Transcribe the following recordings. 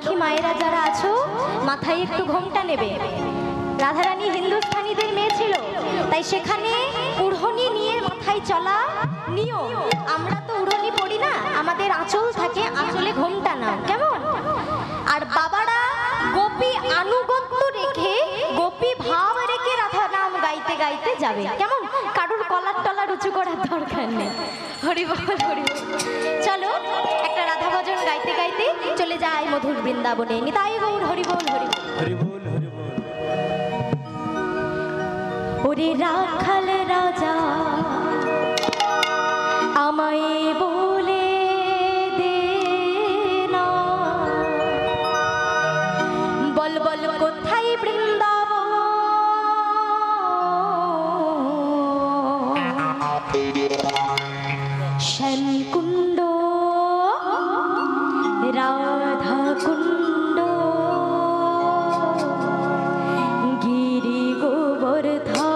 লক্ষ্মী মায়েরা যারা আছো মাথায় একটু ঘোমটা নেবে। রাধারানী হিন্দুস্থানীদের মেয়ে ছিল, তাই সেখানে উড়হনি নিয়ে মাথায় চলা নিয়ম। আমরা তো উড়হনি পড়ি না, আমাদের আঁচল থাকে, আঁচলে ঘোমটা নাও, কেমন? আর বাবারা গোপী আনুগত্য রেখে, গোপী ভাব রেখে রাধা নাম গাইতে গাইতে যাবে, কেমন? কারুর কলার টলার উঁচু করার দরকার নেই। হরি বল হরি বল। চলো একটা রাধা ভজন গাইতে গাইতে চলে যায় মধুর বৃন্দাবনে। নিতাই গৌর হরি বল হরি বল। হরি বল হরি বল। ওরে রাখাল রাজা আমায় বলে দে না, বল বল কোথায় বৃন্দাবন, শ্যামকুণ্ড রাধা কুণ্ড গিরি গোবর্ধন।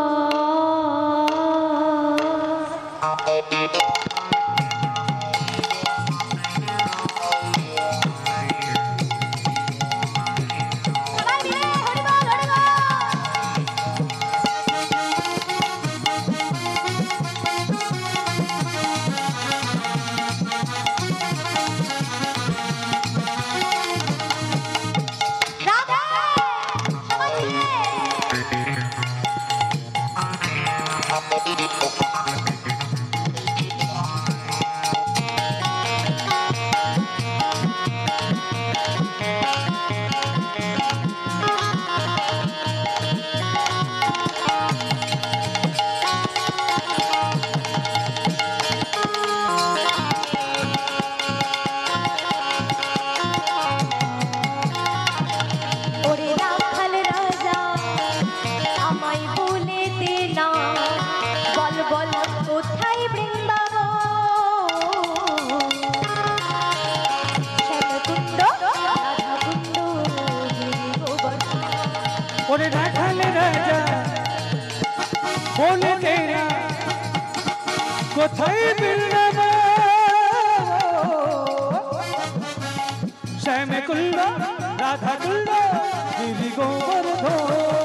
ওরে রাখাল রাজা বলে দে না কোথায় বৃন্দাবন, শ্যামকুণ্ড রাধা কুণ্ড গিরি গোবর্ধন।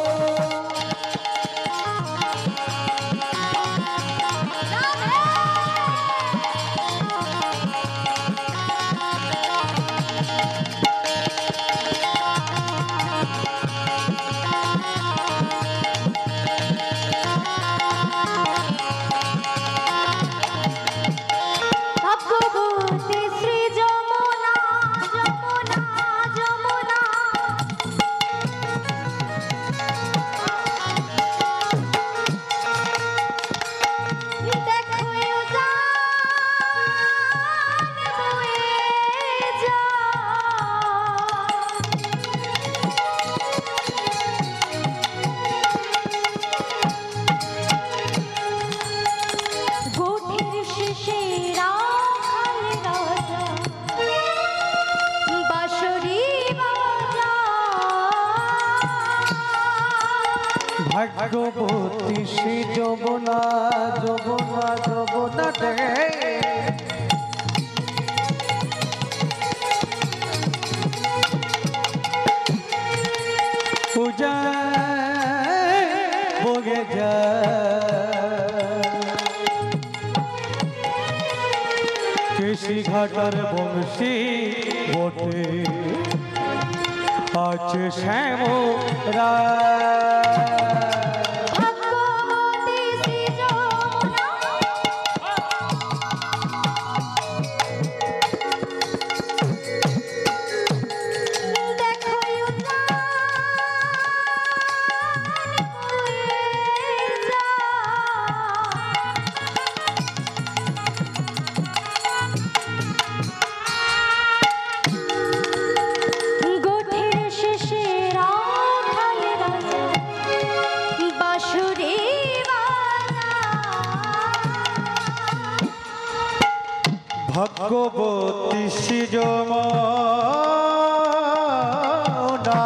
ভাগ্যবতী শ্রী যমুনা যমুনা যমুনা দে পূজা বগে যা কৃষি ঘাটার বংশী বটে আছে শ্যাম ভাগ্যবতী যমুনা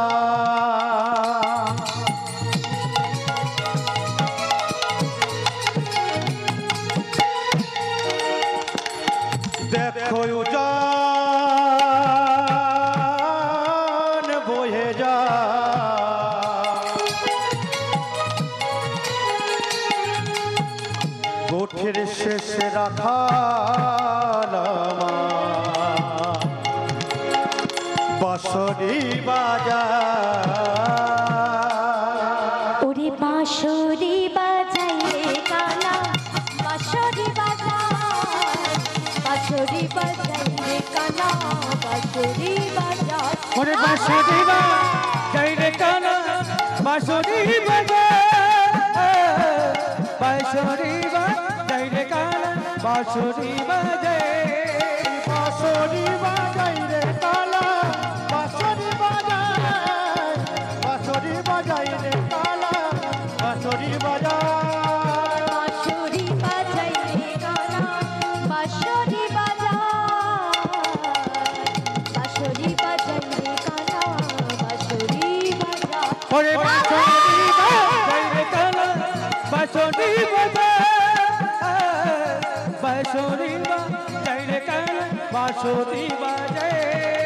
দেখো গোঠের শেষে রাখালাম বাঁশরি বাজায়। ওরে বাঁশরি বাজাই রে কানা বাঁশরি বাজাই, বাঁশরি বাজাই রে কানা বাঁশরি বাজাই। ওরে বাঁশরি বাজাই রে কানা বাঁশরি বাজায়, বাঁশরি বাজাই রে কানা বাঁশরি বাজায়। বাঁশরি বাজাই রে কানা বাঁশরি বাজায়, বাঁশরি বাজাই রে কানা বাঁশরি বাজায়। বাঁশরি বাজাই রে কানা বাঁশরি বাজাই, বাঁশরি বাজাই রে কানা বাঁশরি বাজাই। ওরে বাঁশরি বাজাই রে কানা বাঁশরি বাজায়, বাঁশরি বাজাই রে কানা বাঁশরি বাজায়।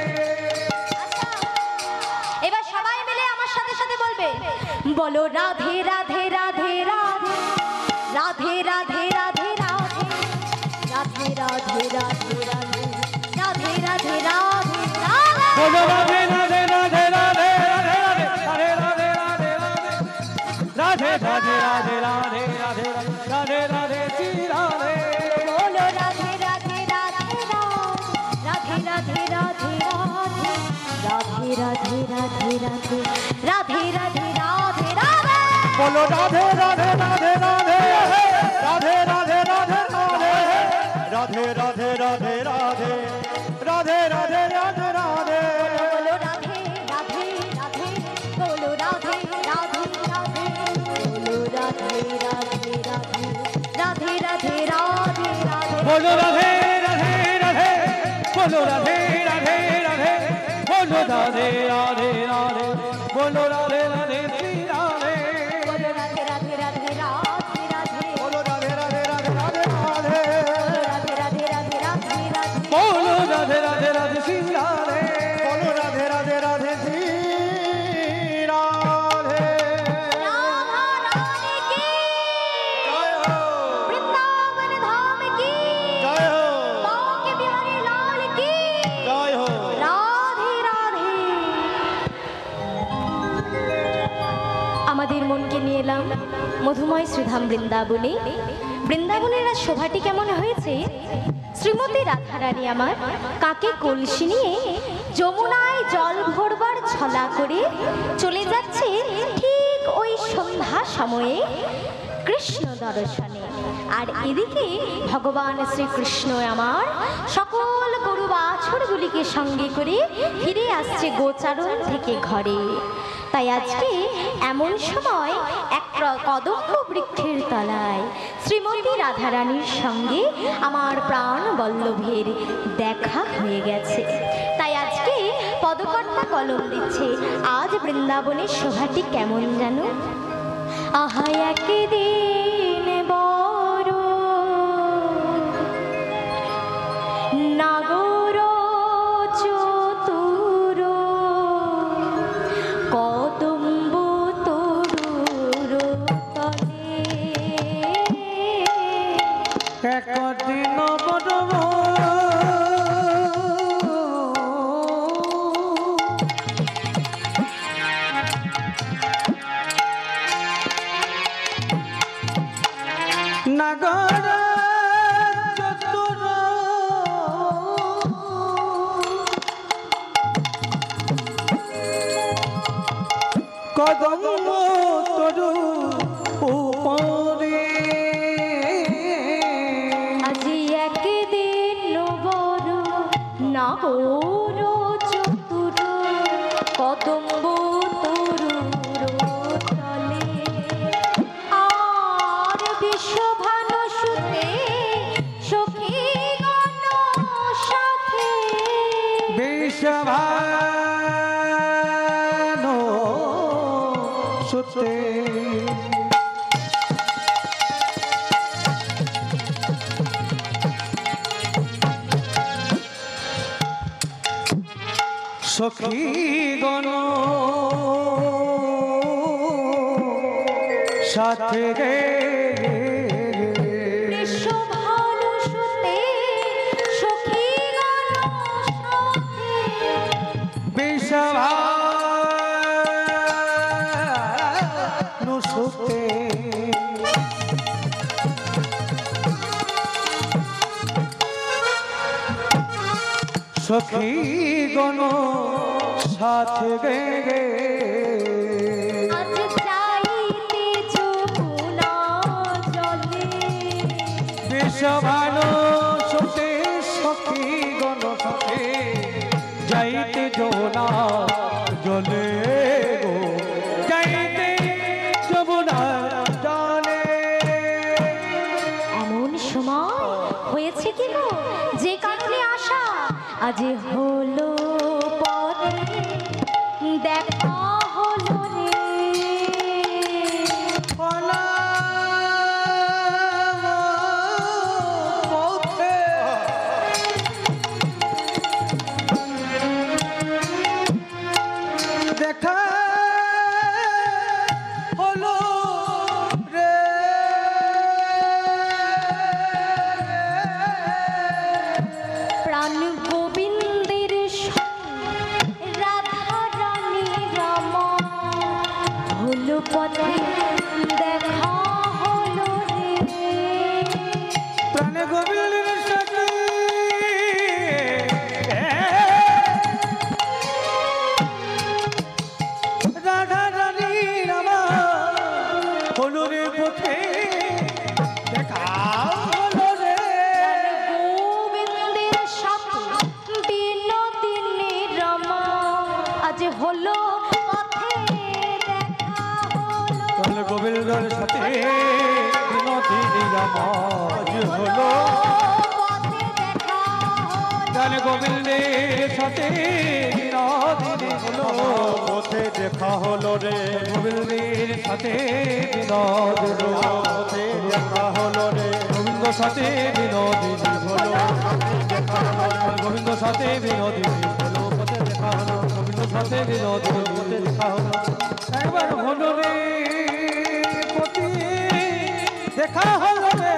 এবার সবাই মিলে আমার সাথে সাথে বলবে, বলো রাধে রাধে রাধে রাধে রাধে রাধে রাধে রাধে রাধে রাধে রাধে রাধে রাধে রাধে बोलो রাধে। राधे राधे राधे राधे राधे राधे राधे राधे राधे राधे राधे राधे राधे राधे श्री राधे। बोलो राधे राधे राधे राधे राधे राधे राधे राधे राधे राधे राधे राधे राधे राधे। बोलो राधे राधे राधे राधे राधे राधे राधे राधे राधे राधे राधे राधे राधे राधे राधे। बोलो राधे राधे राधे बोलो राधे राधे राधे बोलो राधे राधे राधे राधे राधे राधे राधे। बोलो राधे राधे राधे बोलो राधे राधे राधे बोलो राधे राधे राधे बोलो राधे राधे श्री राधे। बोलो राधे राधे राधे राधे राधे बोलो राधे राधे राधे राधे राधे राधे राधे राधे राधे राधे। बोलो राधे राधे राधे श्री राधे। बोलो राधे राधे राधे श्री राधे। राधा रानी की जय हो वृंदावन धाम की जय हो बांके बिहारी लाल की जय हो। রাধে রাধে। আমাদের মনকে নিয়ে এলাম মধুময় শ্রীধাম বৃন্দাবনে। বৃন্দাবনের আজ শোভাটি কেমন হয়েছে। শ্রীমতী রাধারানী আমার কাকে কলসি নিয়ে যমুনায় জল ভরবার ছলা করে চলে যাচ্ছে ঠিক ওই সন্ধ্যা সময়ে কৃষ্ণ দর্শনে। আর এদিকে ভগবান শ্রীকৃষ্ণ আমার সকল গরু বাছুরগুলিকে সঙ্গে করে ফিরে আসছে গোচারণ থেকে ঘরে। তাই আজকে এমন সময় এক কদম্ব বৃক্ষের তলায় শ্রীমতী রাধারানীর সঙ্গে আমার প্রাণ বল্লভের দেখা হয়ে গেছে। তাই আজকে পদকর্তা কলম দিচ্ছে আজ বৃন্দাবনের শোভাটি কেমন জানো। আহা একদিন বড় নাগর চতুর কদম্ব তরুর তলে একদিন বড় নাগর চতুর কদম্ব তরু উপরে আজি একদিন বড় নাগর চতুর কদম্ব তরুর তলে আর বিশ্বভানু সুতে সখীগণ সাথে বিষভানো সুতে সখীগণ সাথে রে সখী গণ সাথে গে গে আজ যাইতে যমুনা জলে বেশ ভালো সতে সখী গণ সাথে যাইতে যমুনা জলে গো যাইতে যমুনা জলে। এমন সময় হয়েছে কি গো যে কারণে আসা আজ হলো পথে দেখা হলো রে। দেখা হলো রে প্রাণ গোবিন্দের রাধা রানী রামা হলো পথে দেখা হলো রে। প্রাণ গোবিন্দের সাথে রাধা রানী রামা হলো রে পথে দেখা হলো রে। গোবিন্দের সাথে বিনোদিনী রমা আজ হলো পথে দেখা হলো। প্রাণ গোবিন্দের সাথে বিনোদিনী রামা আজ হলো পথে দেখা হলো। প্রাণ গোবিন্দের সাথে বিনোদিনী হলো পথে দেখা হলো রে। গোবিন্দের সাথে বিনোদিনী পথে দেখা হলো রে। গোবিন্দ সাথে বিনোদিনী হলো গোবিন্দ সাথে বিনোদিনী হলো পথে দেখা হলো। গোবিন্দ সাথে বিনোদিনী পথে দেখা হলো। একবার হলো রে পথে দেখা হলো রে।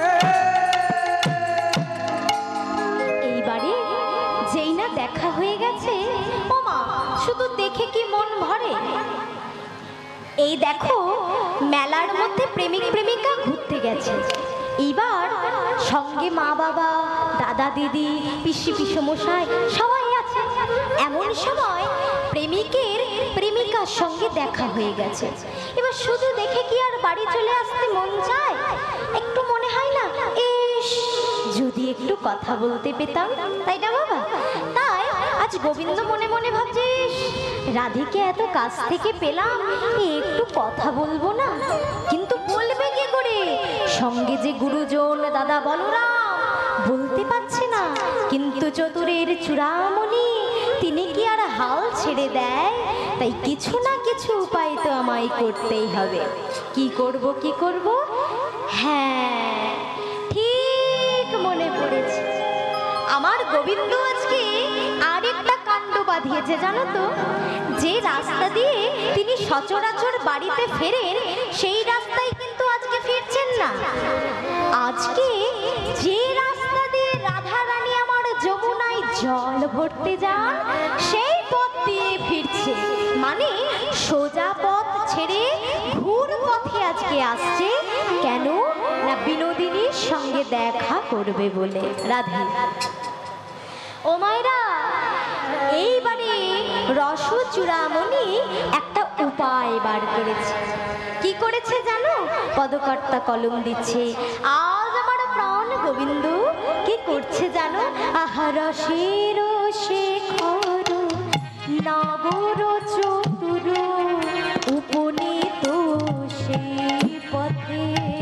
এইবারে যেই না দেখা হয়ে গেছে ও মা শুধু দেখে কি মন ভরে। এই দেখো মেলার মধ্যে প্রেমিক প্রেমিকা ঘুরতে গেছে, এইবার সঙ্গে মা বাবা দাদা দিদি পিসি পিসমশাই সবাই আছে। এমন সময় প্রেমিকের প্রেমিকার সঙ্গে দেখা হয়ে গেছে। এবার শুধু দেখে কি আর বাড়ি চলে আসতে মন চায়? একটু মনে হয় না ইস যদি একটু কথা বলতে পেতাম, তাই না বাবা? তাই আজ গোবিন্দ মনে মনে ভাবছিস রাধিকে এত কাছ থেকে পেলাম, একটু কথা বলবো না? কিন্তু বলবে কি করে? সঙ্গে যে গুরুজন দাদা বলরাম বলতে পারছে না, কিন্তু চতুরের চূড়ামণি তিনি কি আর হাল ছেড়ে দেয়? তাই কিছু না কিছু উপায় তো আমায় করতেই হবে। কি করব কি করব? হ্যাঁ ঠিক মনে পড়েছে, আমার গোবিন্দ আজকে আরেকটা কাণ্ড বাঁধিয়েছে জানো তো। যে রাস্তা দিয়ে তিনি সচরাচর বাড়িতে ফেরেন সেই রাস্তায় কিন্তু আজকে ফিরছেন না। আজকে যে রাস্তা দিয়ে রাধা রানী আমার যমুনায় জল ভরতে যান সেই পথ দিয়ে ফিরছে, মানে সোজা পথ ছেড়ে ঘুর পথে আজকে আসছে। কেন না বিনোদিনীর সঙ্গে দেখা করবে বলে। রাধে ও মায়েরা, এইবারে রস চূড়ামণি একটা উপায় বার করেছে। কি করেছে জানো? পদকর্তা কলম দিচ্ছে। আজ আমার প্রাণ গোবিন্দ কি করছে জানো? আহা রসের শেখর নগর চতুর উপনীত সেই পথে।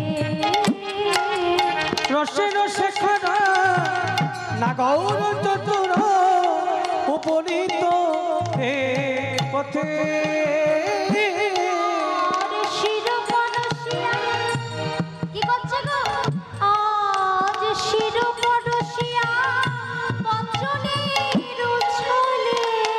রসের শেখর নাগর চতুর উপনীত হে পথে। কি করছে গো? আজ শির পরশিয়া বচনের উছলে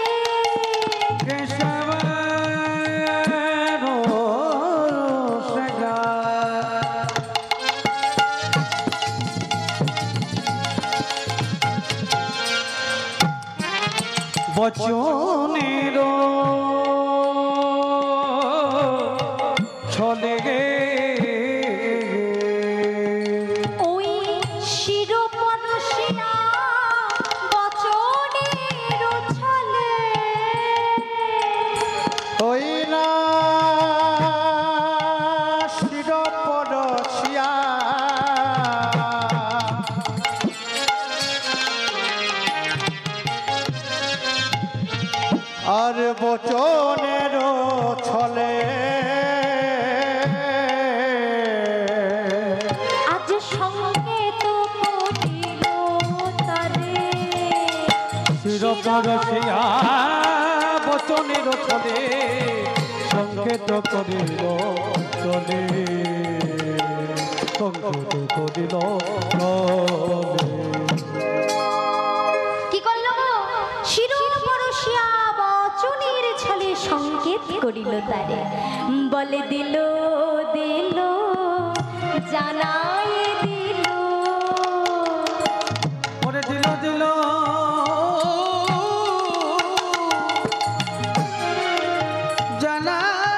বচনের ছলে গে ওই শির পরশিয়া বচনের বচনের ছলে আজ সংকেত করিল তারে চিরপরশিয়া বচনের ছলে সংকেত করিল চলে সংকেত করিল কি করল শিরোপরশিয়া বচনের ছলে সংকেত করিল তারে বলে দিল দিল জানাই দিল ওরে দিল দিল জানা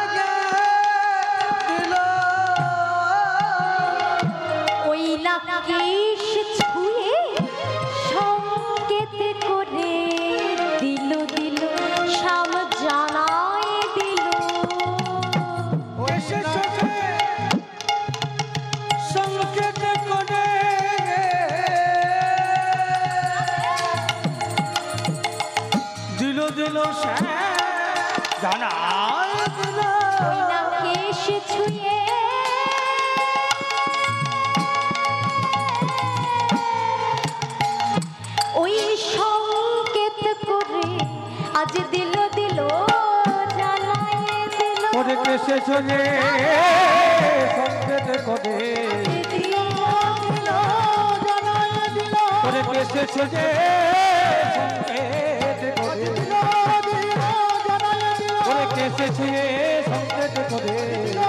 দিল ওই নাকেশ ছুঁয়ে সংকেত করে দিল দিল শাম জানাই দিল এসে সংকেত করে দিল দিল জানা দিল ওই নাকেশ ছুঁয়ে ওই সংকেত করে আজ দিল দিল জানাই দিল ওরে কেসে চলে সংকেত করে দিল দিল জানাই দিল ওরে কেসে চলে সংকেত করে ওরে কেসে ছুঁয়ে সংকেত করে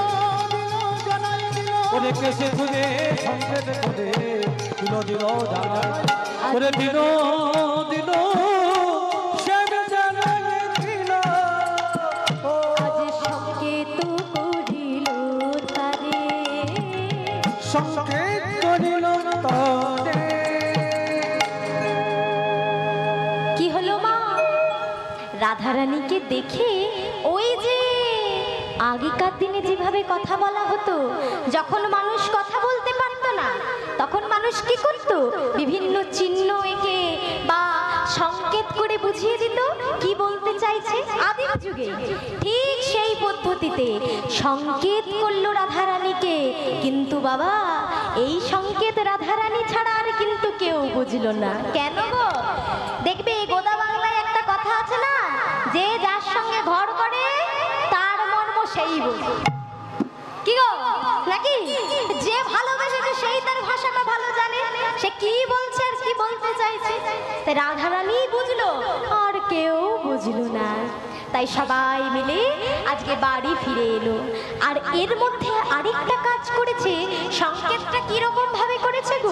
ওরে কেসে ছুঁয়ে সংকেত করে দিল দিল জানা ওরে দিল দিল শ্যাম জানাই দিল আজ সংকেত করিল তারে সংকেত করিল তরে কি হলো মা রাধারানীকে দেখে ওই যে আগেকার দিনে যেভাবে কথা বলা হতো যখন মানুষ কথা বলতে পারতো না তখন মানুষ কি করত বিভিন্ন চিহ্ন এঁকে বা সংকেত করে বুঝিয়ে দিত কি বলতে চাইছে আদিম যুগে ঠিক সেই পদ্ধতিতে সংকেত করলো রাধারানীকে কিন্তু বাবা এই সংকেত রাধারানী ছাড়া আর কিন্তু কেউ বুঝলো না কেন গো দেখবে গোদা বাংলায় একটা কথা আছে না যে যার সঙ্গে ঘর করে তার মর্ম সেই বোঝে কি গো নাকি যে ভালোবেসেছে সেই তার ভাষাটা ভালো জানে সে কি বলছে আর কি বলতে চাইছে তাই রাধারানী বুঝলো আর কেউ বুঝলো না তাই সবাই মিলে আজকে বাড়ি ফিরে এলো আর এর মধ্যে আরেকটা কাজ করেছে সংকেতটা কি রকম ভাবে করেছে গো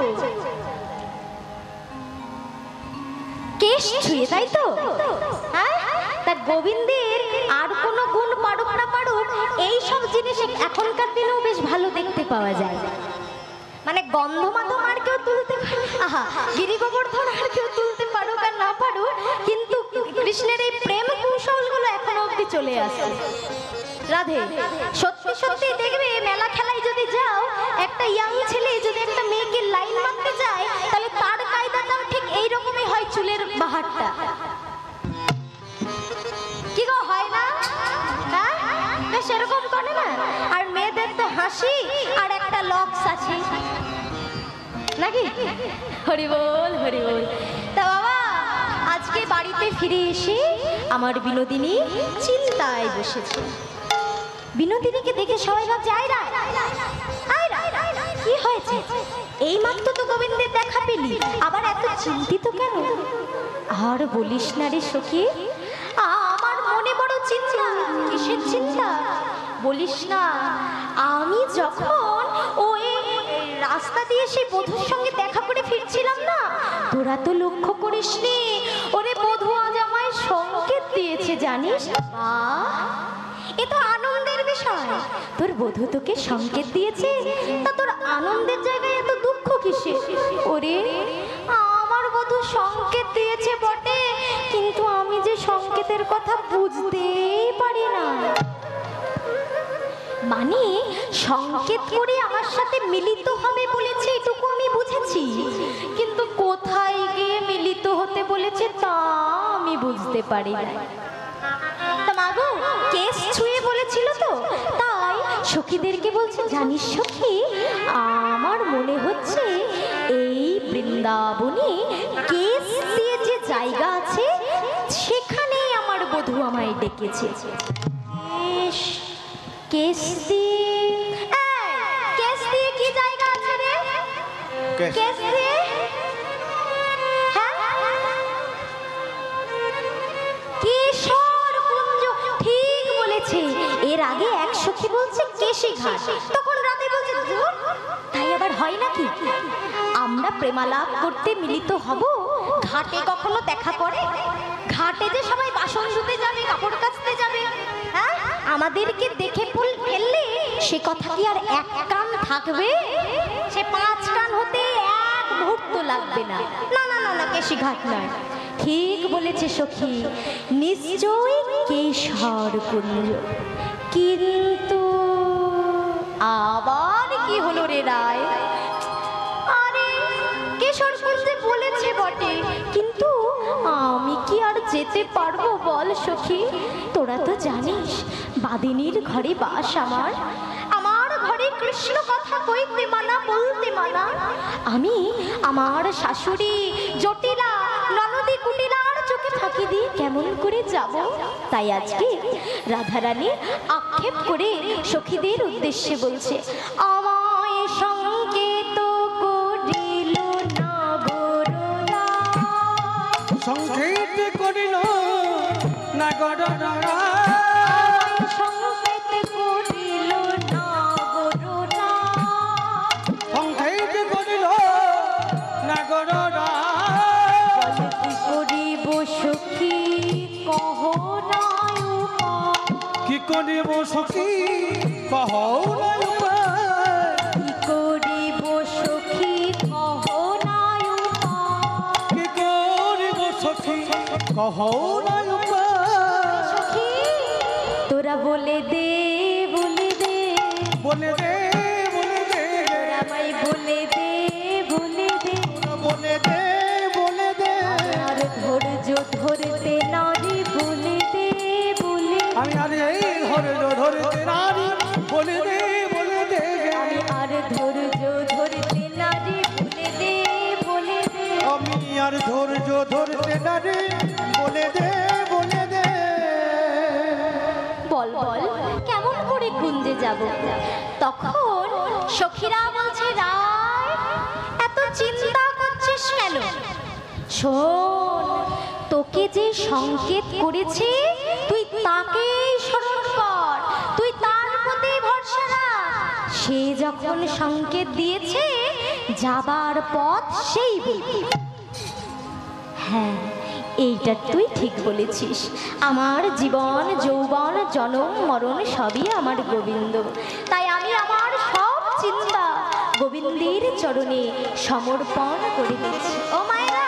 কেশ ছুঁয়ে তাই তো হ্যাঁ তা গোবিন্দের আর কোনো গুণ পারুক না পারুক এই সব জিনিস এখনকার দিনেও বেশ ভালো দেখতে পাওয়া যায় মানে গন্ধ মাধব আর কেউ তুলতে পারে আহা গিরি গোবর্ধন আর কেউ তুলতে পারুক আর না পারুক কিন্তু কৃষ্ণের এই প্রেম কৌশলগুলো এখনো অব্দি চলে আসে রাধে সত্যি সত্যি দেখবে মেলা খেলায় যদি যাও একটা ইয়াং ছেলে যদি একটা মেয়েকে লাইন মারতে যায় তাহলে তার কায়দাটাও ঠিক এইরকমই হয় চুলের বাহারটা কি গো হয় না হ্যাঁ সেরকম করে না আর মেয়েদের তো হাসি আর একটা লক্স আছে নাকি হরি বল হরি বল তা বাবা আজকে বাড়িতে ফিরে এসে আমার বিনোদিনী চিন্তায় বসেছে বিনোদিনীকে দেখে সবাই ভাবছে আয়রা কি হয়েছে এই মাত্র তো গোবিন্দের দেখা পেলি আবার এত চিন্তিত কেন আর বলিস না রে সখী আমার মনে বড় চিন্তা কিসের চিন্তা বলিস না আমি যখন ওই রাস্তা দিয়ে সেই বধূর সঙ্গে দেখা করে ফিরছিলাম না তোরা তো লক্ষ্য করিসনি ওরে বধূ আজ আমায় সংকেত দিয়েছে জানিস এ তো আনন্দের বিষয় তোর বধূ তোকে সংকেত দিয়েছে তা তোর আনন্দের জায়গায় এত দুঃখ কিসে ওরে আমার বধূ সংকেত দিয়েছে বটে কিন্তু আমি যে সংকেতের কথা বুঝতেই পারি না মানে সংকেত করে আমার সাথে মিলিত হবে বলেছে এটুকু আমি বুঝেছি কিন্তু কোথায় গিয়ে মিলিত হতে বলেছে তা আমি বুঝতে পারি না তা সখীদেরকে বলছে, জানিস সখী, আমার মনে হচ্ছে এই বৃন্দাবনে কেশ দিয়ে যে জায়গা আছে সেখানেই আমার বধূ আমায় ডেকেছে। কেশ, কেশ দিয়ে, কেশ দিয়ে কি জায়গা আছে রে? কেশ দিয়ে, ঠিক বলেছে। এর আগে এক সখী বলছে কেশি ঘাট, তখন রাতে বলছে ধুর, তাই আবার হয় নাকি? আমরা প্রেমালাপ করতে মিলিত হব, ঘাটে কখনো দেখা করে? ঘাটে যে সবাই বাসন ধুতে যাবে, কাপড় কাচতে যাবে, হ্যাঁ, আমাদেরকে দেখে ফেললে সে কথা কি আর এক কান থাকবে? সে 5 কান হতে এক মুহূর্ত লাগবে না। না না না না, কেশি ঘাট নয়। ঠিক বলেছে সখী, নিশ্চয়ই কেশর কুঞ্জ। কিন্তু আবার কি হলো রে রায়? আরে কেশর কুঞ্জে বলেছে বটে, কিন্তু আমি কি আর যেতে পারবো বল সখী? তোরা তো জানিস বাদিনীর ঘরে বাস আমার, আমার ঘরে কৃষ্ণ কথা কইতে মানা, বলতে মানা। আমি আমার শাশুড়ি জটিলা ননদী কুটিলার চোখে ফাঁকি দিয়ে কেমন করে যাব? তাই আজকে রাধারানী আক্ষেপ করে সখীদের উদ্দেশ্যে বলছে, আমায় সংকেত করিল না গরুরা, সংকেত করিল না গরুরা, সংকেত করিল না গরুরা, সংকেত করিল না গরুরা। কি করিব সখী কহ নাই উপায়, কি করিব সখী কহ নাই উপায়, কি করিব সখী কহ নাই উপায়, কি করিব সখী কহ নাই উপায়। সখী তোরা বলে দে, বলে দে, বলে দে, বলে দে, তোরা আমায় বলে দে, বলে দে, বলে দে, বলে দে, আর ধৈর্য ধরতে নারী বলে দে, বলে দে, আমি আর এই ধরতে নারী বলে দে, বলে দে, আমি আর ধৈর্য ধরতে নারী বলে দে, বলে দে। আমি আর ধৈর্য ধরতে নারী বলে দে, বলে দে। বল বল কেমন করে কুঞ্জে যাব? তখন সখীরা বলছে, রায় এত চিন্তা করছিস কেন? শোন, তোকে যে সংকেত করেছে তুই তাকেই স্মরণ কর, তুই তার প্রতি ভরসা রাখ। সে যখন সংকেত দিয়েছে যাবার পথ সেই বলবে। হ্যাঁ, এইটা তুই ঠিক বলেছিস। আমার জীবন যৌবন জনম মরণ সবই আমার গোবিন্দ, তাই আমি আমার সব চিন্তা গোবিন্দের চরণে সমর্পণ করে দিচ্ছি। ও মায়েরা,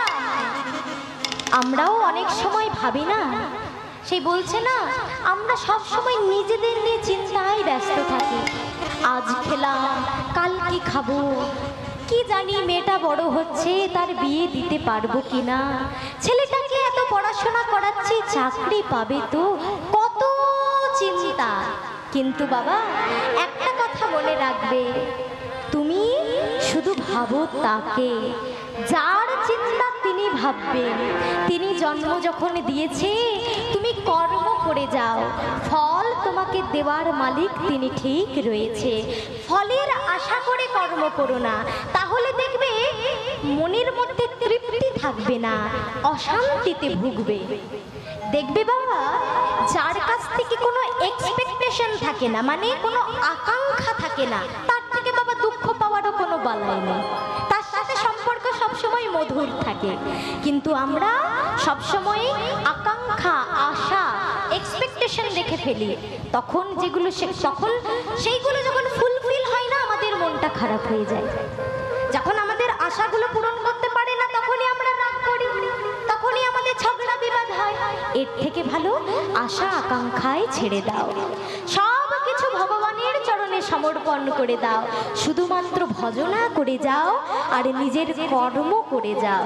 আমরাও অনেক সময় ভাবি না, সেই বলছে না, আমরা সব সময় নিজেদের নিয়ে চিন্তায় ব্যস্ত থাকি। আজ খেলাম, কাল কি খাবো, কি জানি মেয়েটা বড় হচ্ছে, তার বিয়ে দিতে পারবো কিনা, ছেলেটাকে এত পড়াশোনা করাচ্ছি, চাকরি পাবে তো, কত চিন্তা। কিন্তু বাবা একটা কথা মনে রাখবে, তুমি শুধু ভাবো তাকে, যার চিন্তা তিনি ভাববেন। তিনি জন্ম যখন দিয়েছে তুমি কর্ম করে যাও, ফল তোমাকে দেওয়ার মালিক তিনি ঠিক রয়েছে। ফলের আশা করে কর্ম করো না, তাহলে দেখবে মনের মধ্যে তৃপ্তি থাকবে না, অশান্তিতে ভুগবে। দেখবে বাবা, যার কাছ থেকে কোনো এক্সপেকটেশন থাকে না, মানে কোনো আকাঙ্ক্ষা থাকে না, তার থেকে বাবা দুঃখ পাওয়ারও কোনো বালাই নেই, তার সাথে সম্পর্ক সবসময় মধুর থাকে। কিন্তু আমরা সবসময় আকাঙ্ক্ষা, আশা, এক্সপেকটেশন রেখে ফেলি, তখন যেগুলো তখন সেইগুলো যখন ফুলফিল হয় না, আমাদের মনটা খারাপ হয়ে যায়। যখন আমাদের আশাগুলো পূরণ করতে পারে না, তখনই আমরা রাগ করি, তখনই আমাদের ঝগড়া বিবাদ হয়। এর থেকে ভালো আশা আকাঙ্ক্ষায় ছেড়ে দাও, সব কিছু ভগবানের চরণে সমর্পণ করে দাও, শুধুমাত্র ভজনা করে যাও আর নিজের কর্ম করে যাও,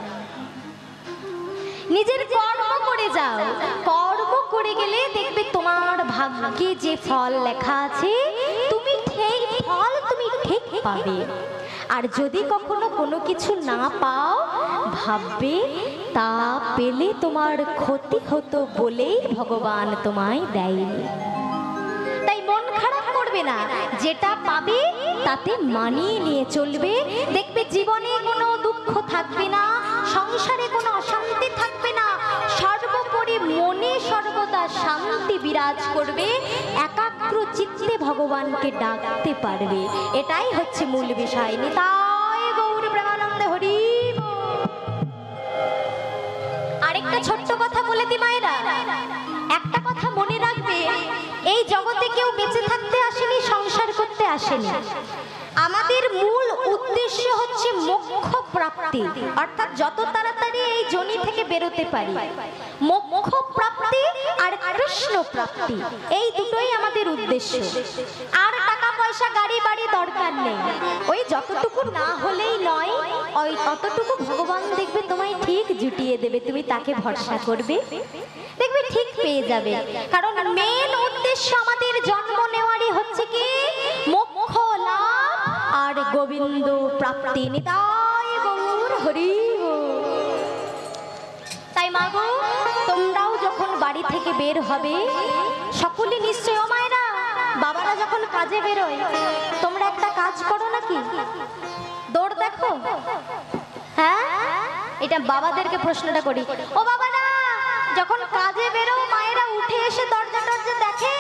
নিজের কর্ম করে যাও। কর্ম করে গেলে দেখবে তোমার ভাগ্যে যে ফল লেখা আছে পাবে। আর যদি কখনো কোনো কিছু না পাও, ভাববে তা পেলে তোমার ক্ষতি হতো বলেই ভগবান তোমায় দেয়নি। তাই মন খারাপ করবে না, যেটা পাবে তাতে মানিয়ে নিয়ে চলবে। দেখবে জীবনে কোনো দুঃখ থাকবে না, সংসারে কোনো অশান্তি থাকবে না, সর্বোপরি মনে সর্বদা শান্তি বিরাজ করবে, একাগ্র চিত্তে ভগবানকে ডাকতে পারবে। এটাই হচ্ছে মূল বিষয়। নিতাই গৌর প্রেমানন্দে হরি বল। আরেকটা ছোট্ট কথা বলে দি মায়েরা, একটা কথা মনে রাখবে, এই জগতে কেউ বেঁচে থাকতে আসেনি, সংসার করতে আসেনি। আমাদের মূল উদ্দেশ্য হচ্ছে মোক্ষ প্রাপ্তি, অর্থাৎ যত তাড়াতাড়ি এই জনি থেকে বেরোতে পারি। মোক্ষ প্রাপ্তি আর কৃষ্ণ প্রাপ্তি, এই দুটোই আমাদের উদ্দেশ্য। আর টাকা পয়সা গাড়ি বাড়ি দরকার নেই, ওই যতটুকু না হলেই নয়, ওই অতটুকু ভগবান দেখবে তোমায় ঠিক জুটিয়ে দেবে। তুমি তাকে ভরসা করবে, দেখবে ঠিক পেয়ে যাবে। কারণ মেন উদ্দেশ্য আমাদের জন্ম নেওয়ারই হচ্ছে কি মোক্ষ লাভ আর গোবিন্দ প্রাপ্তি। নিতাই গৌর হরি বল। তাই মাগো, তোমরাও যখন বাড়ি থেকে বের হবে, সকলে নিশ্চয়, ও মায়েরা বাবারা যখন কাজে বেরোয়, তোমরা একটা কাজ করো নাকি? দৌড় দেখো। হ্যাঁ, এটা বাবাদেরকে প্রশ্নটা করি। ও বাবারা যখন কাজে বেরো, মায়েরা উঠে এসে দরজা টরজা দেখে?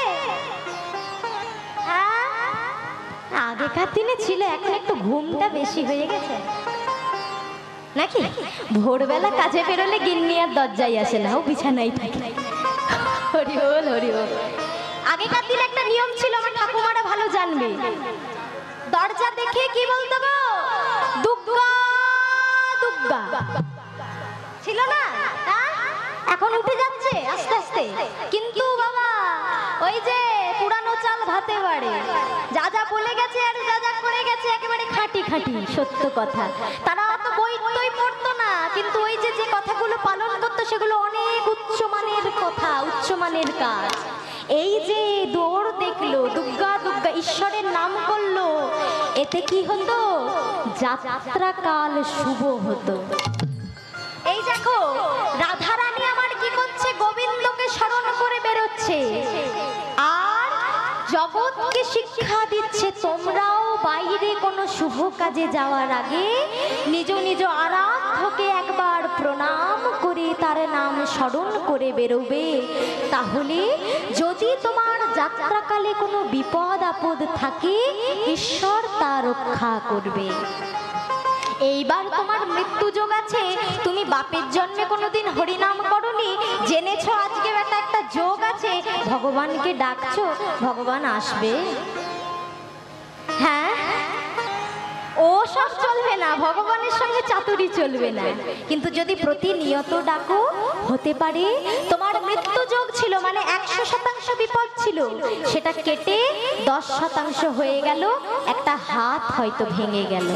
হ্যাঁ, আগেকার দিনে ছিল, এখন একটু ঘুমটা বেশি হয়ে গেছে নাকি? ভোরবেলা কাজে বেরোলে গিন্নি আর দরজায় আসে না, ও বিছানায় থাকে। হরি বল, হরি বল। আগেকার দিনে একটা নিয়ম ছিল, আমার ঠাকুমারা ভালো জানবে। দরজা দেখে কি বলতো গো? দুগ্গা দুগ্গা ছিল না? এখন উঠে যাচ্ছে আস্তে আস্তে, কিন্তু বাবা ওই যে পুরানো চাল ভাতে বাড়ে, যা যা বলে গেছে আর যা যা করে গেছে একেবারে খাঁটি খাঁটি সত্য কথা। তারা অত বই টই পড়তো না, কিন্তু ওই যে যে কথাগুলো পালন করতো সেগুলো অনেক উচ্চমানের কথা, উচ্চমানের কাজ। এই যে দৌড় দেখলো, দুর্গা দুর্গা ঈশ্বরের নাম করলো, এতে কি হতো? যাত্রা কাল শুভ হতো। এই দেখো রাধা রানী আমার কি করছে? গোবিন্দকে স্মরণ করে বেরোচ্ছে আর জগৎকে শিক্ষা দিচ্ছে, তোমরাও বাইরে কোনো শুভ কাজে যাওয়ার আগে নিজ নিজ আরাধ্যকে একবার প্রণাম করে তার নাম স্মরণ করে বেরোবে। তাহলে যদি তোমার যাত্রাকালে কোনো বিপদ আপদ থাকে, ঈশ্বর তা রক্ষা করবে। এইবার তোমার মৃত্যু যোগ আছে, তুমি বাপের জন্মে কোনোদিন হরিনাম করনি, জেনেছো আজকে বেটা একটা যোগ আছে, ভগবানকে ডাকছো, ভগবান আসবে? হ্যাঁ, ও সব চলবে না, ভগবানের সঙ্গে চাতুরি চলবে না। কিন্তু যদি প্রতিনিয়ত ডাকো, হতে পারে তোমার মৃত্যু যোগ ছিল, মানে 100% বিপদ ছিল, সেটা কেটে 10% হয়ে গেল, একটা হাত হয়তো ভেঙে গেল।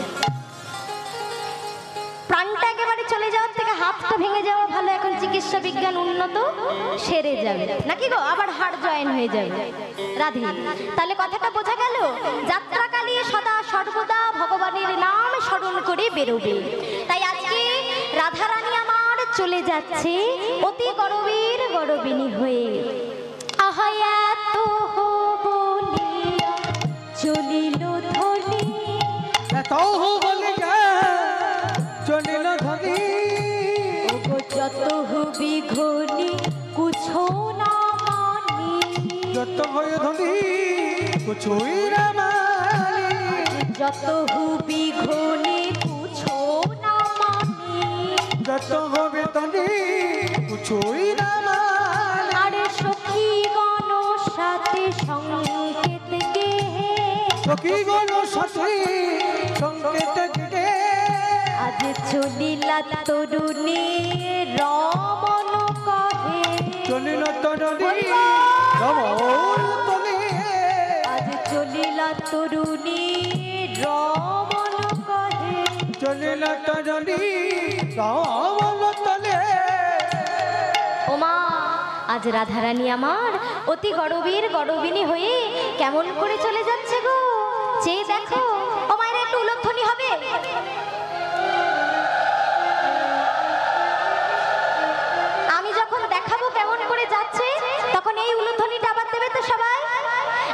প্রাণটা একেবারে চলে যাওয়ার থেকে হাতটা ভেঙে যাওয়া ভালো, এখন চিকিৎসা বিজ্ঞান উন্নত, সেরে যাবে নাকি গো, আবার হাড় জয়েন হয়ে যাবে। রাধে, তাহলে কথাটা বোঝা গেল? যাত্রাকালে সদা সর্বদা ভগবানের নাম স্মরণ করে বেরোবে। তাই আজকে রাধা রানী আমার চলে যাচ্ছে অতি গরবের গরবিনী হয়ে। আহা এত বলিয়া চলিল ধনি, এত বলে চলিল ধনি, যত হবি ঘনি কুছো না মানি, যত হয় ধনি কুছুই না মানি, যত হবি ঘনি কুছো না মানি, যত হবে ধনি কুছুই না মানি। আরে সখী গণ সাথে সংকেত গে, সখী গণ সাথে সংকেত গে, আজ চলিলা তরুণী রমন কহে, চলিল তরুণী রমণ তলে, আজ চলিলা তরুণী রমন কহে, চলিল তরুণী রমণ তলে। ওমা, আজ রাধারানী আমার অতি গরবীর গরবিনী হয়ে কেমন করে চলে যাচ্ছে গো, চেয়ে দেখো। ও মায়েরা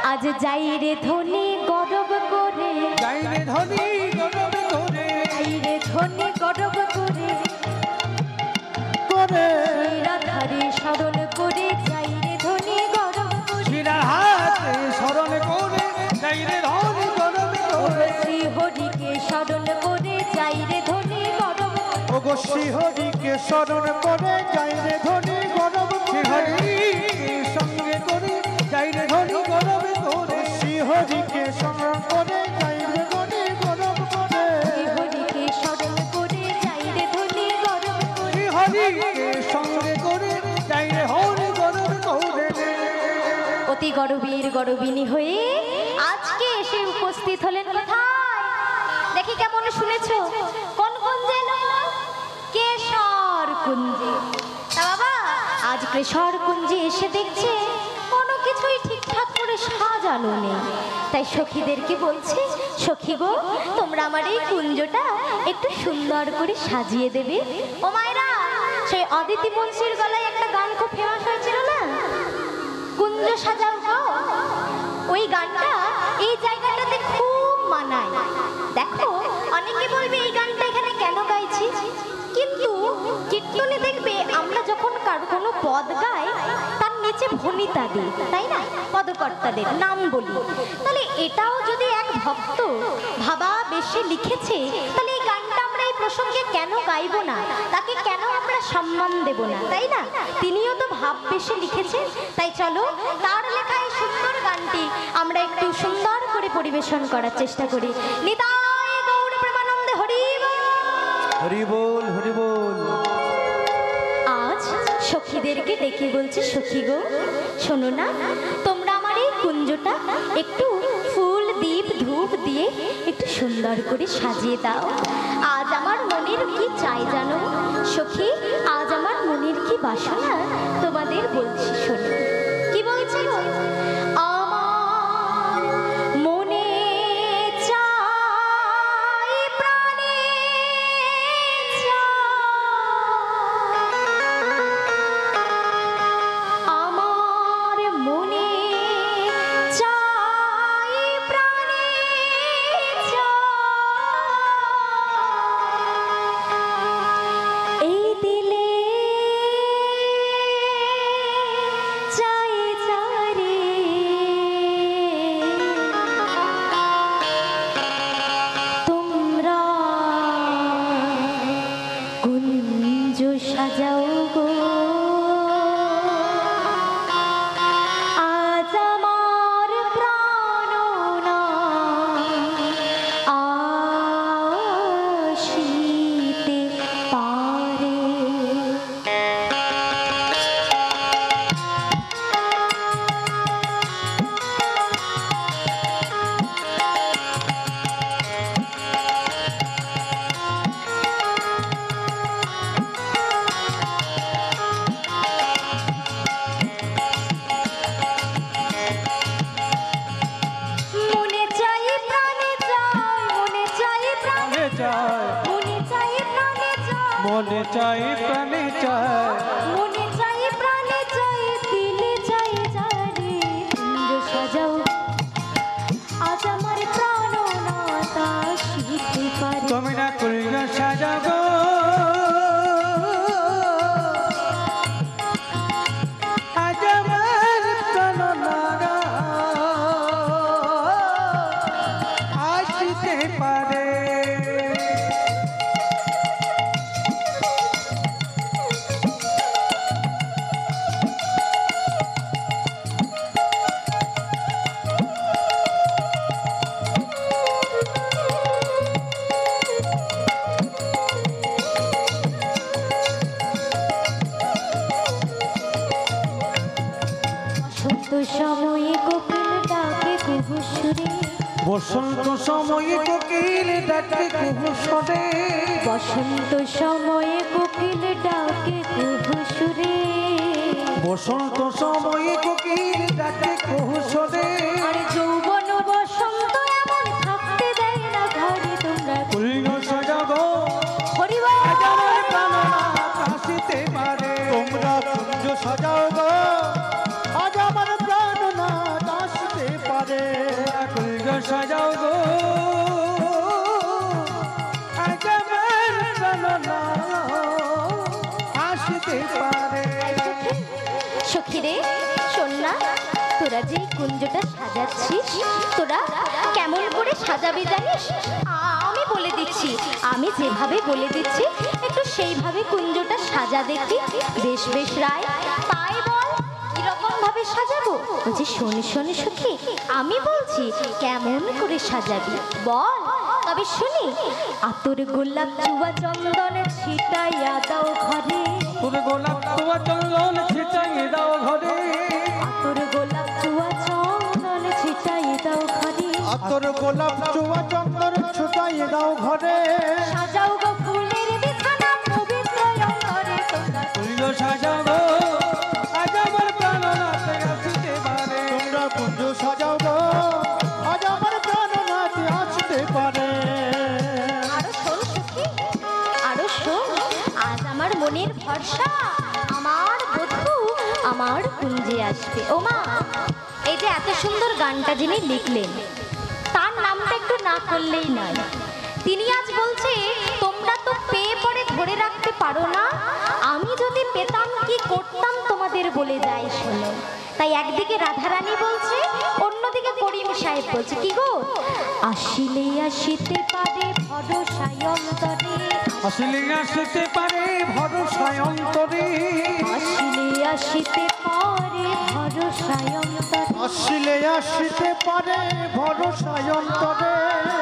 আজ যাই রে ধনী গরব করে, যাই রে ধনী গরব করে, যাই রে ধনী গরব করে, করে রাধারে স্মরণ করে, যাই রে ধনী গরব করে, শিরার হাতে স্মরণ করে, যাই রে ধনী গরব করে, শ্রী হরিকে স্মরণ করে, যাই রে ধনী গরব করে, ওগো শ্রী হরিকে স্মরণ করে, যাই রে ধনী গরব করে, হরিকে সঙ্গে করে, যাই রে ধনী গরব করে, শ্রী হরিকে স্মরণ করে, যাই রে ধনী গরব করে, শ্রী হরিকে স্মরণ করে, যাই রে ধনী গরব করে, শ্রী হরিকে সঙ্গে করে, যাই রে হরি গরব করে। অতি গরবীর গরবিনী হয়ে আজকে এসে উপস্থিত হলেন কোথায়? দেখি কেমন শুনেছো? কোন কুঞ্জে? কেশর কুঞ্জে। তা বাবা, আজ কেশর কুঞ্জে এসে দেখছে কোনো কিছুই ঠিকঠাক করে সাজানো নেই। তাই সখীদেরকে বলছে, সখী গো, তোমরা আমার এই কুঞ্জটা একটু সুন্দর করে সাজিয়ে দেবে। ও মায়েরা, সেই অদিতি মুন্সির গলায় একটা গান খুব ফেমাস হয়েছিল না, কুঞ্জ সাজাও গো, ওই গানটা এই জায়গাটাতে খুব মানায়। দেখো, অনেকে বলবে এই গানটা এখানে কেন গাইছি, কিন্তু কীর্তনে দেখবে আমরা যখন কার কোনো পদ গাই তার নিচে ভনিতা দিই, তাই না, পদকর্তাদের নাম বলি। তাহলে এটাও যদি এক ভক্ত ভাবা বেশে লিখেছে, তাহলে এই গানটা আমরা এই প্রসঙ্গে কেন গাইবো না, তাকে কেন আমরা সম্মান দেব না, তাই না? তিনিও তো ভাব বেশে লিখেছেন। তাই চলো তার লেখা এই সুন্দর গানটি আমরা একটু সুন্দর করে পরিবেশন করার চেষ্টা করি। নিতাই গৌর প্রেমানন্দে হরি বল। হরি বল, হরি বল। আজ সখীদেরকে ডেকে বলছে, সখী গো, শোনো না, তোমরা আমার এই কুঞ্জটা একটু ফুল দীপ ধূপ দিয়ে একটু সুন্দর করে সাজিয়ে দাও। আজ আমার মনের কি চাই জানো সখী, আজ আমার মনের কি বাসনা তোমাদের বলছি, শোনো। কি বলছি? আমার মনে চাই, প্রাণে আমার মনে চাই, প্রাণে এই দিলে চাই চারে, তোমরা কুঞ্জ সাজাও গো, আজ আমার প্রাণনা আসিতে পারে। মনে চাই, প্রাণে চাই, মনে চাই, প্রাণে চাই, মনে চাই, প্রাণে চাই, মনে চাই, প্রাণে চাই, মনে চাই, প্রাণে চাই, দিলে চাই যারে, কুঞ্জ সাজাও, আজ আমার প্রাণনাথ আসিতে পারে। তোমরা কুঞ্জ সাজাও গো, আজ আমার প্রাণনাথ আসিতে পারে। বসন্ত সময়ে কোকিল ডাকে কুহু সুরে, বসন্ত সময়ে কোকিল ডাকে কুহু সুরে, বসন্ত সময়ে কোকিল ডাকে কুহু সুরে, বসন্ত সময়ে কোকিল ডাকে কুহু সুরে। আর যৌবন বসন্ত এমন থাকতে দেয় না ঘরে, তোমরা কুঞ্জ সাজাও গো, হরি বল। আজ আমার প্রাণনাথ আসিতে পারে। তোমরা কুঞ্জ সাজাও গো, আজ আমার প্রাণনাথ আসিতে পারে। আসিতে পারে। সখী রে শোন না, তোরা যে কুঞ্জটা সাজাচ্ছিস তোরা কেমন করে সাজাবি জানিস? আমি বলে দিচ্ছি, আমি যেভাবে বলে দিচ্ছি একটু সেইভাবে কুঞ্জটা সাজা দেখি। বেশ বেশ রায়, তাই বল কিরকম ভাবে সাজাবো? বলছি শোন শোন সখী, আমি বলছি কেমন করে সাজাবি বল তবে শুনি। আতর গোলাপ চুয়া চন্দন ছিটাইয়া দাও ঘরে, তোর গোলাপ চুয়া চন্দন ছিটাইয়া দাও ঘরে, আতর গোলাপ চুয়া চন্দন ছিটাইয়া দাও ঘরে, আতর গোলাপ চুয়া চন্দন ছিটাইয়া দাও ঘরে। সাজাও গো ফুলের বিছানা পবিত্র অন্তরে তোমরা, কুঞ্জ সাজাও গো আজ আমার প্রাণনাথে আসিতে পারে। তোমরা কুঞ্জ সাজাও গো আজ আমার প্রাণনাথে আসিতে পারে। আরো শোন সখী, আরো শোন, আজ আমার মনের ভরসা আমার বধূ আমার কুঞ্জে আসবে। ও মা, এই যে এত সুন্দর গানটা যিনি লিখলেন তার নামটা একটু না করলেই নয়। তিনি আজ বলছে তোমরা তো পেয়ে পড়ে ধরে রাখতে পারো না, আমি যদি পেতাম কি করতাম তোমাদের বলে যাই শোনো। তাই একদিকে রাধারানী বলছে, অন্যদিকে করিম সাহেব বলছে কি গো, আসিলে আসিতে পারে ভরসায় অন্তরে, আসিলে আসিতে পারে ভরসায় অন্তরে, আসিলে আসিতে পারে ভরসায় অন্তরে, আসিলে আসিতে পারে ভরসায় অন্তরে।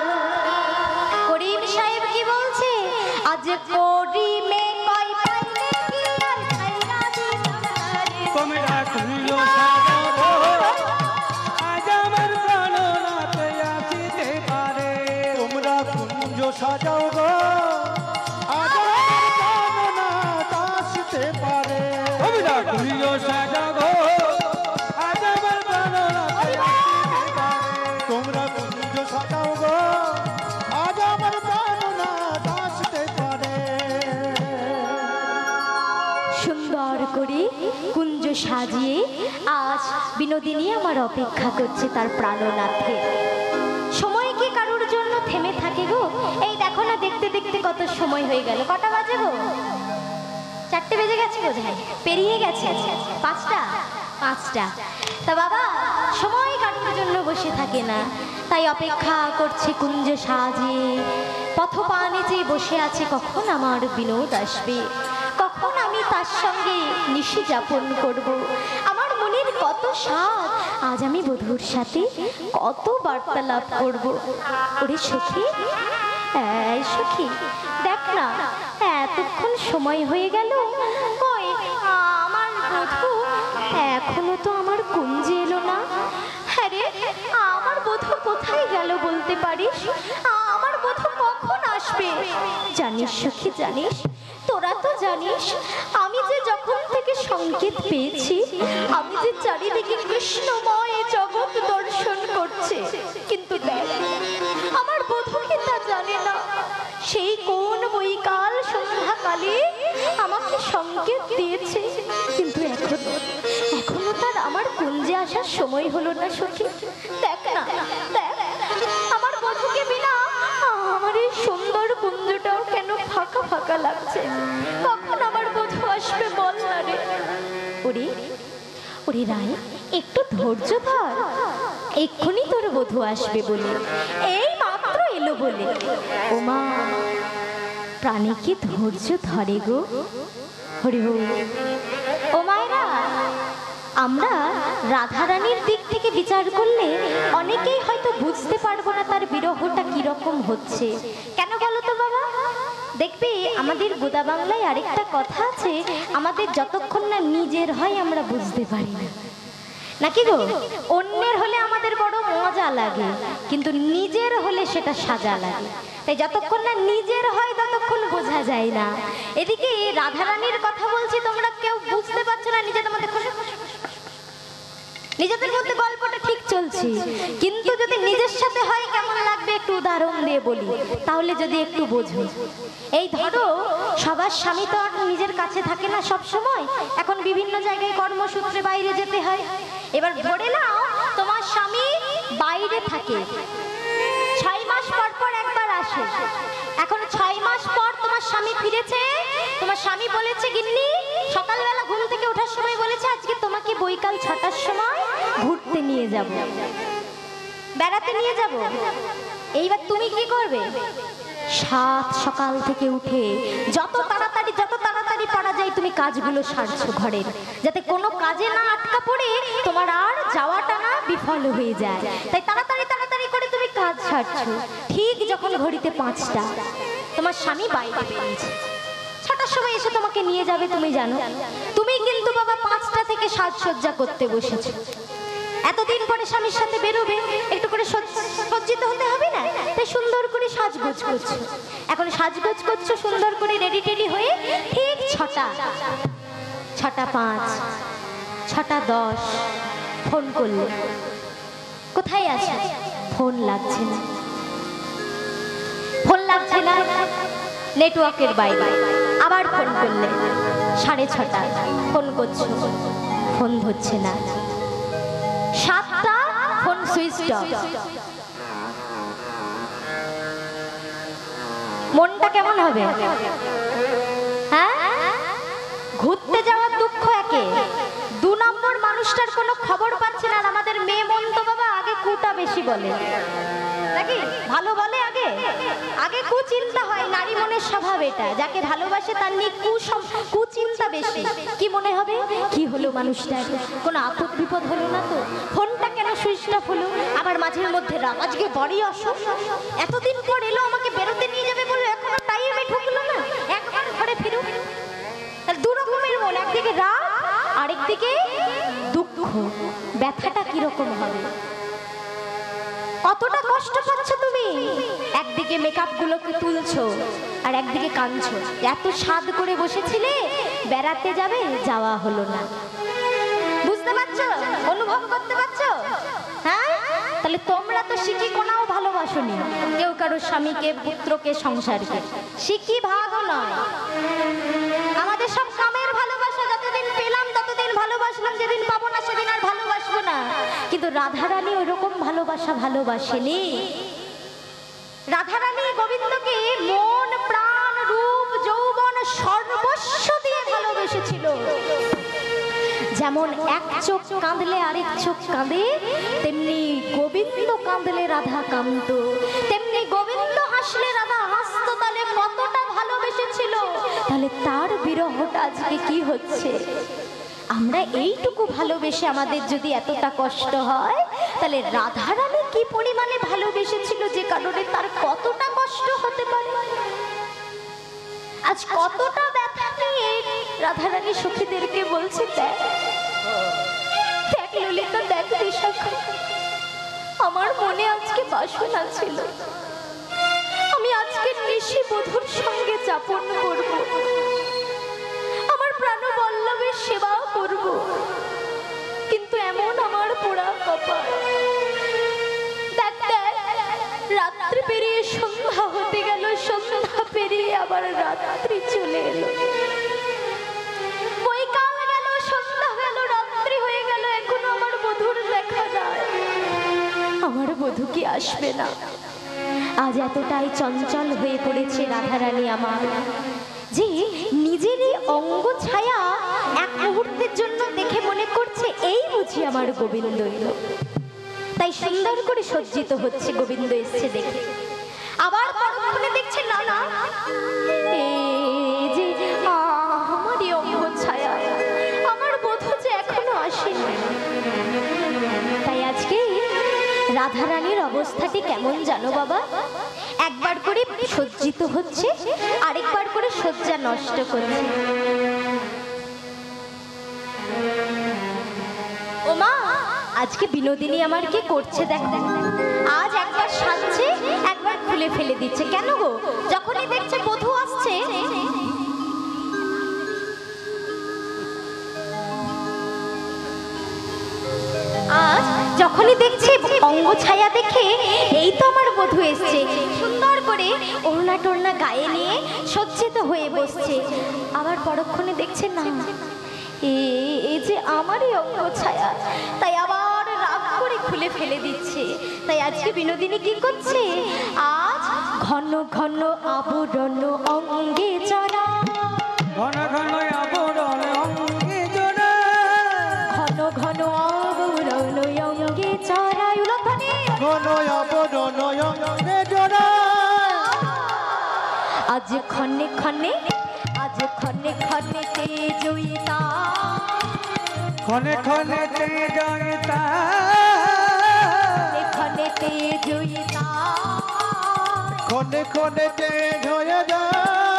করিম সাহেব কি বলছে, আজ করিমে কয় পাইলে কি আর ছাইরা দিলাম তারে। তোমরা কুঞ্জ সাজাও গো আজ আমার প্রাণনাথে আসিতে পারে। তোমরা কুঞ্জ সাজাও গো আজ আমার প্রাণনাথ আসিতে পারে। তোমরা কুঞ্জ সাজাও গো আজ আমার প্রাণনাথে আসিতে পারে। তোমরা কুঞ্জ সাজাও গো আজ আমার প্রাণনাথ আসিতে পারে। সুন্দর করে কুঞ্জ সাজিয়ে আজ বিনোদিনী আমার অপেক্ষা করছে তার প্রাণনাথে। সময় কি কারোর জন্য থেমে থাকে গো? এই দেখো না, দেখতে দেখতে কত সময় হয়ে গেল। কটা বাজে গো? 4টে বেজে গেছে বোধহয়, পেরিয়ে গেছে 5টা। তা বাবা, সময় কারোর জন্য বসে থাকে না, তাই অপেক্ষা করছে কুঞ্জ সাজিয়ে। পথপানে যে বসে আছে কখন আমার বিনোদ আসবে, কখন আমি তার সঙ্গে নিশি যাপন করব। আমার মনের কত স্বাদ, আজ আমি বধূর সাথে কত বার্তালাপ করব। ওরে সখী, এই সখী দেখ না, এতক্ষণ সময় হয়ে গেল, কই আমার বধূ এখনো তো আমার কুঞ্জে এলো না। হ্যাঁ রে, আমার বধূ কোথায় গেল বলতে পারিস? আমার বধূ কখন আসবে? জানিস সখী, জানিস, তোরা তো জানিস আমি যে যখন থেকে সংকেত পেয়েছি, আমি যে চারিদিকে কৃষ্ণময় জগৎ দর্শন করছে, কিন্তু দেখ আমার বধূকে তা জানে না। সেই কোন বৈকাল সন্ধ্যাকালে আমাকে সংকেত দিয়েছে, কিন্তু এখনো তার আমার কুঞ্জে আসার সময় হলো না সখী। দেখ না, দেখ আমার বধূকে বিনা আমার এই সুন্দর কুঞ্জটাও কেন ফাঁকা ফাঁকা লাগছে। কখন আমার বধূ আসবে বল না রে। ওরে ওরে রায়, একটু ধৈর্য ধর, এক্ষুনি তোর বধূ আসবে বলে, এই মাত্র এলো বলে। ও মা, প্রাণে কি ধৈর্য ধরে গো? হরি হরি। ও মায়েরা, আমরা রাধারানীর দিক থেকে বিচার করলে অনেকেই হয়তো বুঝতে পারবো না তার বিরহটা কিরকম হচ্ছে। কেন বলো তো বাবা? দেখবে আমাদের গোদা বাংলায় আরেকটা কথা আছে, আমাদের যতক্ষণ না নিজের হয় আমরা বুঝতে পারি না, নাকি গো? অন্যের হলে আমাদের বড় মজা লাগে, কিন্তু নিজের হলে সেটা সাজা লাগে। তাই যতক্ষণ না নিজের হয় ততক্ষণ বোঝা যায় না। এদিকে রাধারানীর কথা বলছি, তোমরা কেউ বুঝতে পারছো না, নিজেদের মধ্যে নিজেদের মধ্যে গল্পটা ঠিক চলছে, কিন্তু যদি নিজের সাথে হয় কেমন লাগবে একটু উদাহরণ দিয়ে বলি, তাহলে যদি একটু বোঝো। এই ধরো, সবার স্বামী তো আর নিজের কাছে থাকে না সব সময়, এখন বিভিন্ন জায়গায় কর্মসূত্রে বাইরে যেতে হয়। এবার ধরে নাও তোমার স্বামী বাইরে থাকে, 6 মাস পর পর একবার আসে। এখন 6 মাস পর তোমার স্বামী ফিরেছে, তোমার স্বামী বলেছে গিন্নি সকালবেলা ঘুম থেকে ওঠার সময় বলেছে আজকে তোমাকে বৈকাল 6টার সময় ঘুরতে নিয়ে যাব, বেড়াতে নিয়ে যাব। এইবার তুমি কি করবে? সকাল থেকে উঠে যত তাড়াতাড়ি পারা যায় তুমি কাজগুলো সারছো ঘরের, যাতে কোনো কাজে না আটকা পড়ে তোমার আর যাওয়াটা না বিফল হয়ে যায়। তাই তাড়াতাড়ি করে তুমি কাজ সারছো। ঠিক যখন ঘড়িতে 5টা, তোমার স্বামী বাইরে বেরিয়েছে, 6টার সময় এসে তোমাকে নিয়ে যাবে, তুমি জানো। তুমি কিন্তু বাবা 5টা থেকে সাজসজ্জা করতে বসেছো। এতদিন পরে স্বামীর সাথে বেরোবে, একটু করে সজ্জিত হতে হবে না? তাই সুন্দর করে সাজগোজ করছো। এখন সাজগোজ করছো সুন্দর করে রেডি টেডি হয়ে, ঠিক 6টা 5 6:10 ফোন করলে, কোথায় আছো? ফোন লাগছে না, নেটওয়ার্কের বাইরে। আবার ফোন করলে 6:30, ফোন করছো, ফোন ধরছে না। 7টা, ফোন সুইচ অফ। মনটা কেমন হবে? হ্যাঁ, ঘুরতে যাওয়ার দুঃখ একে, 2 নম্বর মানুষটার কোনো খবর পাচ্ছে না। আর আমাদের মেয়ে মন তো বাবা আগে কুটা বেশি বলে নাকি? ভালো বলে আগে কুচিন্তা হয়। নারী মনের স্বভাব এটা, যাকে ভালোবাসে তার নিয়ে কুচিন্তা বেশি। কি মনে হবে, কি হলো মানুষটার, কোনো আপদ বিপদ হলো না তো? ফোনটা কেন সুইচ অফ হলো? আবার মাঝের মধ্যে রাগ, আজকে বাড়ি আসো, এতদিন পর এলো, আমাকে বেরোতে নিয়ে যাবে বললো, এখনো টাইমে ঢুকলো না, একবার ঘরে ফিরুক। তাহলে 2 রকমের মন, একদিকে রাগ, আরেকদিকে দুঃখ। ব্যথাটা কিরকম হবে? কতটা কষ্ট পাচ্ছ তুমি? একদিকে মেকআপ গুলোকে তুলছো আর একদিকে কাঁদছো। এত স্বাদ করে বসেছিলে, বেড়াতে যাবে, যাওয়া হলো না। বুঝতে পারছো? অনুভব করতে পারছো? হ্যাঁ, তাহলে তোমরা তো শিখি কোনাও ভালোবাসোনি, কেউ কারো স্বামীকে, পুত্রকে, সংসারকে। শিখি ভাগও নয়, আমাদের সব কামের ভালোবাসা। যতদিন পেলাম ততদিন ভালোবাসলাম, যেদিন পাবো না সেদিন আর ভালোবাসবো না। কিন্তু রাধারানী ওইরকম ভালোবাসা ভালোবাসেনি। রাধারানী গোবিন্দকে মন, প্রাণ, রূপ, যৌবন সর্বস্ব দিয়ে ভালোবেসেছিল। যেমন এক চোখ কাঁদলে আরেক চোখ কাঁদে, তেমনি গোবিন্দ কাঁদলে রাধা কাঁদত, তেমনি গোবিন্দ হাসলে রাধা হাসতো। তাহলে কতটা ভালোবেসেছিল, তাহলে তার বিরহটা আজকে কি হচ্ছে? আমরা এইটুকু ভালোবেসে আমাদের যদি এতটা কষ্ট হয়, তাহলে রাধারানী কি পরিমাণে ভালোবেসেছিল যে কারণে তার কতটা কষ্ট হতে পারে। আজ কতটা ব্যথা নিয়ে রাধারানী সখীদেরকে বলছে, দেখ ললিতা, দেখ বিশাখা, আমার মনে আজকে বাসনা ছিল, আমি আজকে নিশি বধূর সঙ্গে যাপন করব, আমার প্রাণবল্লভের সেবা করব, কিন্তু এমন আমার পোড়া কপাল। দেখ রাত্রি পেরিয়ে সন্ধ্যা হতে গেল, সন্ধ্যা পেরিয়ে আবার রাত্রি চলে এলো, বৈকাল গেল, সন্ধ্যা গেল, রাত্রি হয়ে গেল, এখনো আমার বধূর দেখা যায়। আমার বধূ কি আসবে না? আজ এতটাই চঞ্চল হয়ে পড়েছে রাধারানী আমার, যে নিজেরই অঙ্গ ছায়া এক মুহূর্তের জন্য দেখে মনে করছে এই বুঝি আমার গোবিন্দ এলো। তাই সুন্দর করে সজ্জিত হচ্ছে, গোবিন্দ এসছে দেখে। আবার পরক্ষণে দেখছে না না, এই যে আমারই অঙ্গ ছায়া, আমার বধূ যে এখনো আসেনি। তাই আজকে রাধারানীর অবস্থাটি কেমন জানো বাবা? একবার করে সজ্জিত হচ্ছে, আরেকবার করে সজ্জা নষ্ট করছে। ও মা, আজকে বিনোদিনী আমার কি করছে দেখ, আজ একবার সাজছে, একবার খুলে ফেলে দিচ্ছে। কেন গো? যখনই দেখছে বধূ আসছে, আজ যখনই দেখছে অঙ্গ ছায়া দেখে এই তো আমার বধূ এসছে, সুন্দর করে ওড়না টোড়না গায়ে নিয়ে সজ্জিত হয়ে বসছে। আবার পরক্ষণে দেখছে না, এই যে আমারই অঙ্গ ছায়া, তাই আবার রাগ করে খুলে ফেলে দিচ্ছে। তাই আজকে বিনোদিনী কি করছে? আজ ঘন ঘন আবরণ অঙ্গে চড়া, ঘন ঘন আবরণ আজ ক্ষণে ক্ষণে আজ ক্ষণে ক্ষণে তেজইতা ক্ষণে ক্ষণে তেজইতা ক্ষণে তেজইতা ক্ষণে ক্ষণে তেজ হয়ে যায়।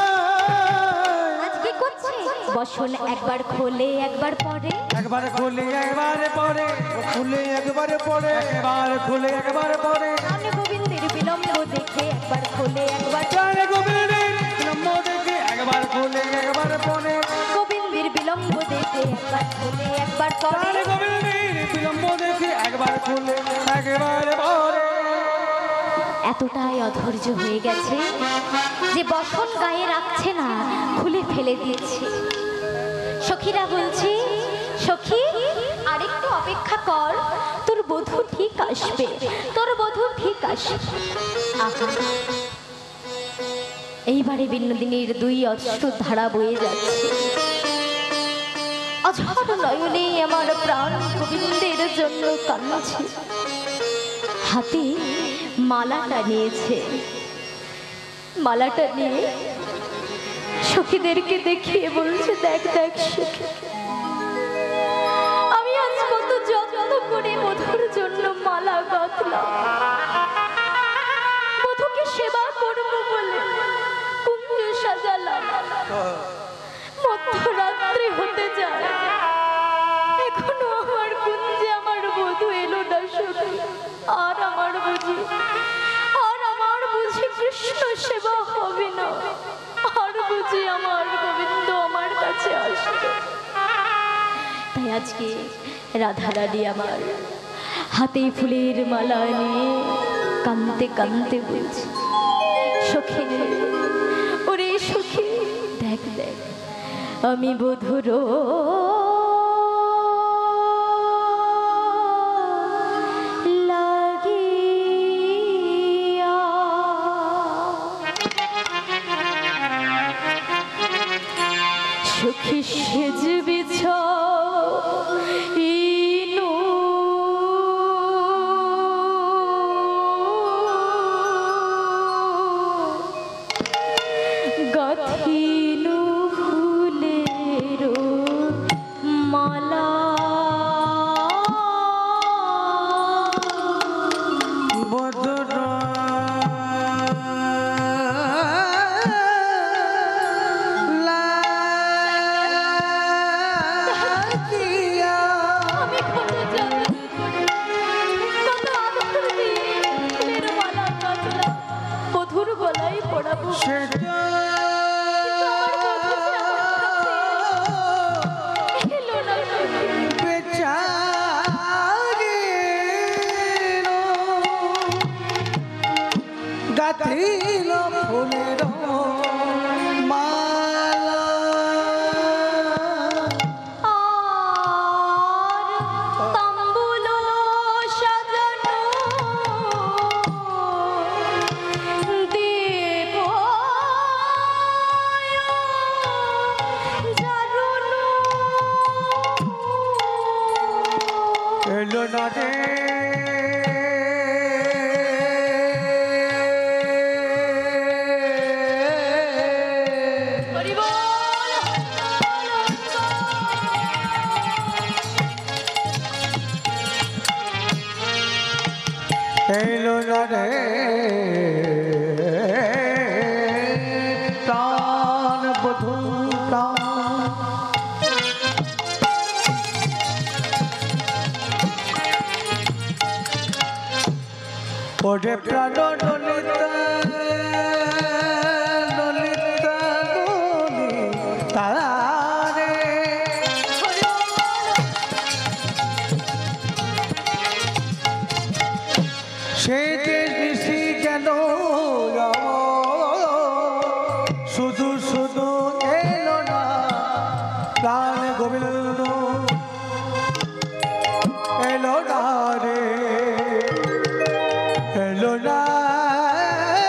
আজ কি করছে বসন একবার খোলে একবার পরে একবার খুলে একবার পরে খুলে একবার পরে একবার খুলে একবার পরে প্রাণ গোবিন্দের বিলম্ব দেখে একবার খোলে একবার প্রাণ গোবিন্দের বিলম্ব দেখে একবার খুলে একবার পরে গোবিন্দের বিলম্ব দেখে একবার খোলে একবার প্রাণ পরে গোবিন্দের বিলম্ব দেখে একবার খুলে একবার পরে। এতটাই অধৈর্য হয়ে গেছে যে বসন গায়ে রাখছে না, খুলে ফেলে দিয়েছে। সখীরা বলছে সখী আরেকটু অপেক্ষা কর, তোর বধূ ঠিক আসবে, তোর বধূ ঠিক আসবে। আহা, এইবারে বিনোদিনীর দুই অশ্রু ধারা বয়ে যাচ্ছে। অঝর নয়নে আমার প্রাণ গোবিন্দের জন্য কাঁদছে। হাতে মালাটা নিয়েছে, মালাটা নিয়ে সখীদেরকে দেখিয়ে বলছে দেখ দেখ সখী, আমি আজ কত যত্ন করে বধূর জন্য মালা গাঁথলাম, বধূকে সেবা করব বলে কুঞ্জ সাজালাম, মধ্যরাত্রি হতে যায় এখনো আমার কুঞ্জে আমার বধূ এলো না সখী। আর আমার বুঝি কৃষ্ণ সেবা হবে না, আর বুঝি আমার গোবিন্দ আমার কাছে আসবে। তাই আজকে রাধারানী আমার হাতে ফুলের মালা নিয়ে কাঁদতে কাঁদতে বলছে সখী রে, ওরে সখী দেখ দেখ আমি বধূর সখী সেজবে ইনু গাথিনু ফুলের মালা গাথিল ফুলের মালা আর তাম্বুল সাজানো দেব জারুনো এলো না রে এলো না রে প্রাণ বধূ প্রাণ ওরে প্রাণ ললিতা ললিতা ললিতা রে সে যে নিশি যেন শুধু শুধু এলো না প্রাণ গোবিন্দ এলো না রে এলো না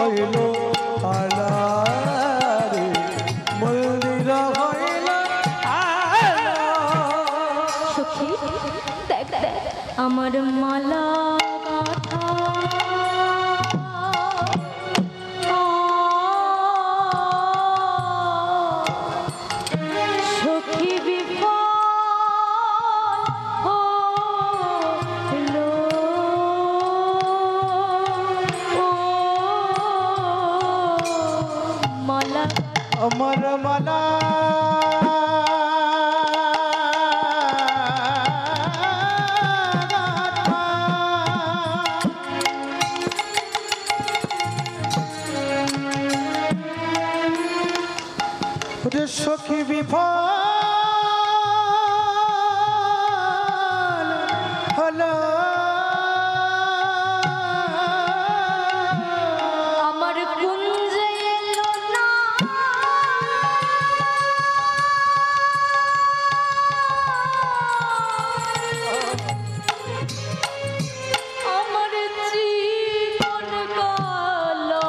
হইল আলারে মন্দির হইল আলা। সখী দেখ দেখ আমার মালা গাঁথা সখী বিফল হইল ও মালা আমার মালা সখী বিফল হলো আমার কুঞ্জে এলো না আমার জীবন কালো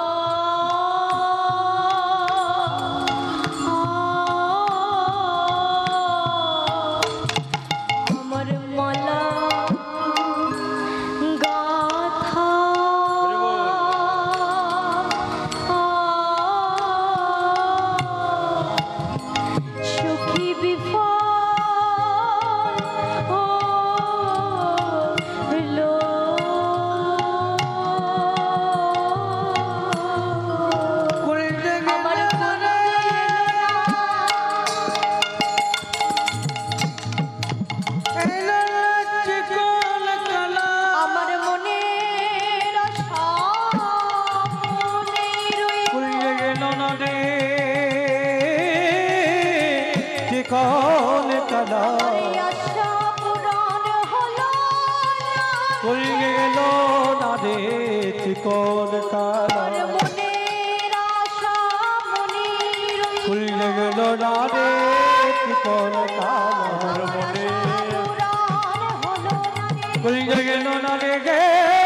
আমার মালা গাথা সুখী বিফল হলো আমার আমার মনের আশা মনে চিকন কালা আশা পূরণ হলো না গেল না রে চিকন কালা আমার মনের আশা মনে খুললে গেল না রে চিকন কালা মনে খুললে গেল না রে গে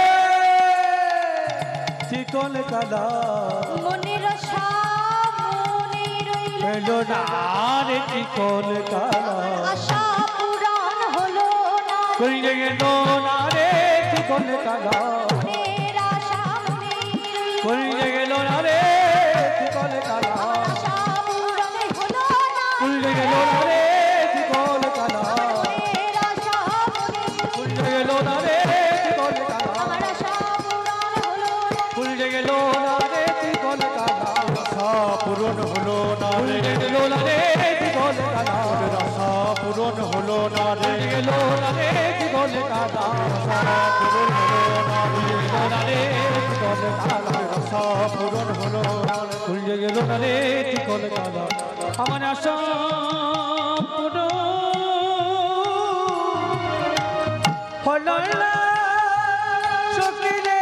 চিকন কালা মনের আশা মনে গেল না রে চিকন কালা আশা পূরণ হলো না খুললে গেল না রে চিকন কালা মনের আশা মনে খুললে গেল না রে চিকন কালা আশা পূরণ হলো না খুললে গেল না রে চিকন কালা মনের আশা মনে খুললে গেল না রে চিকন কালা আমার আশা পূরণ হলো না খুললে গেল না রে চিকন কালা আশা পূরণ হলো না রে গেল না রে চিকন কালা আশা পূরণ হলো না রে গেল না রে চিকন কালা আশা পূরণ হলো না রে গেল না রে চিকন কালা আশা পূরণ হলো না খুললে গেল না রে চিকন কালা আমার আশা পূরণ হলো না সখী রে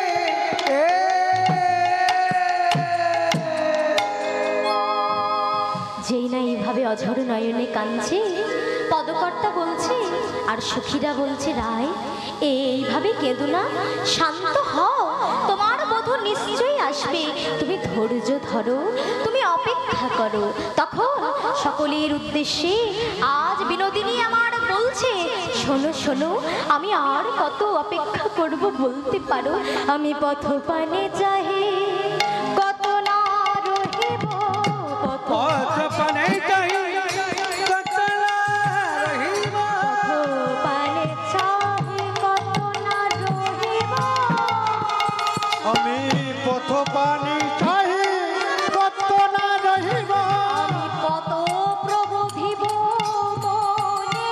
যেই না এইভাবে অঝর নয়নে কাঁদছে পদকর্তা বলছে আর সখীরা বলছে রায় এইভাবে কেঁদো না শান্ত হও তোমার বধূ নিশ্চয়ই আসবে তুমি ধৈর্য ধরো তুমি অপেক্ষা করো তখন সকলের উদ্দেশ্যে আজ বিনোদিনী আমার বলছে শোনো শোনো আমি আর কত অপেক্ষা করব বলতে পারো আমি পথপানে চাহে কত না রহিব পথপানে চাহি কত না রহিব পথপানে চাহে কত না রহিব আমি পথপানে চাহি কত না রহিব আমি কত প্রবোধিব মনে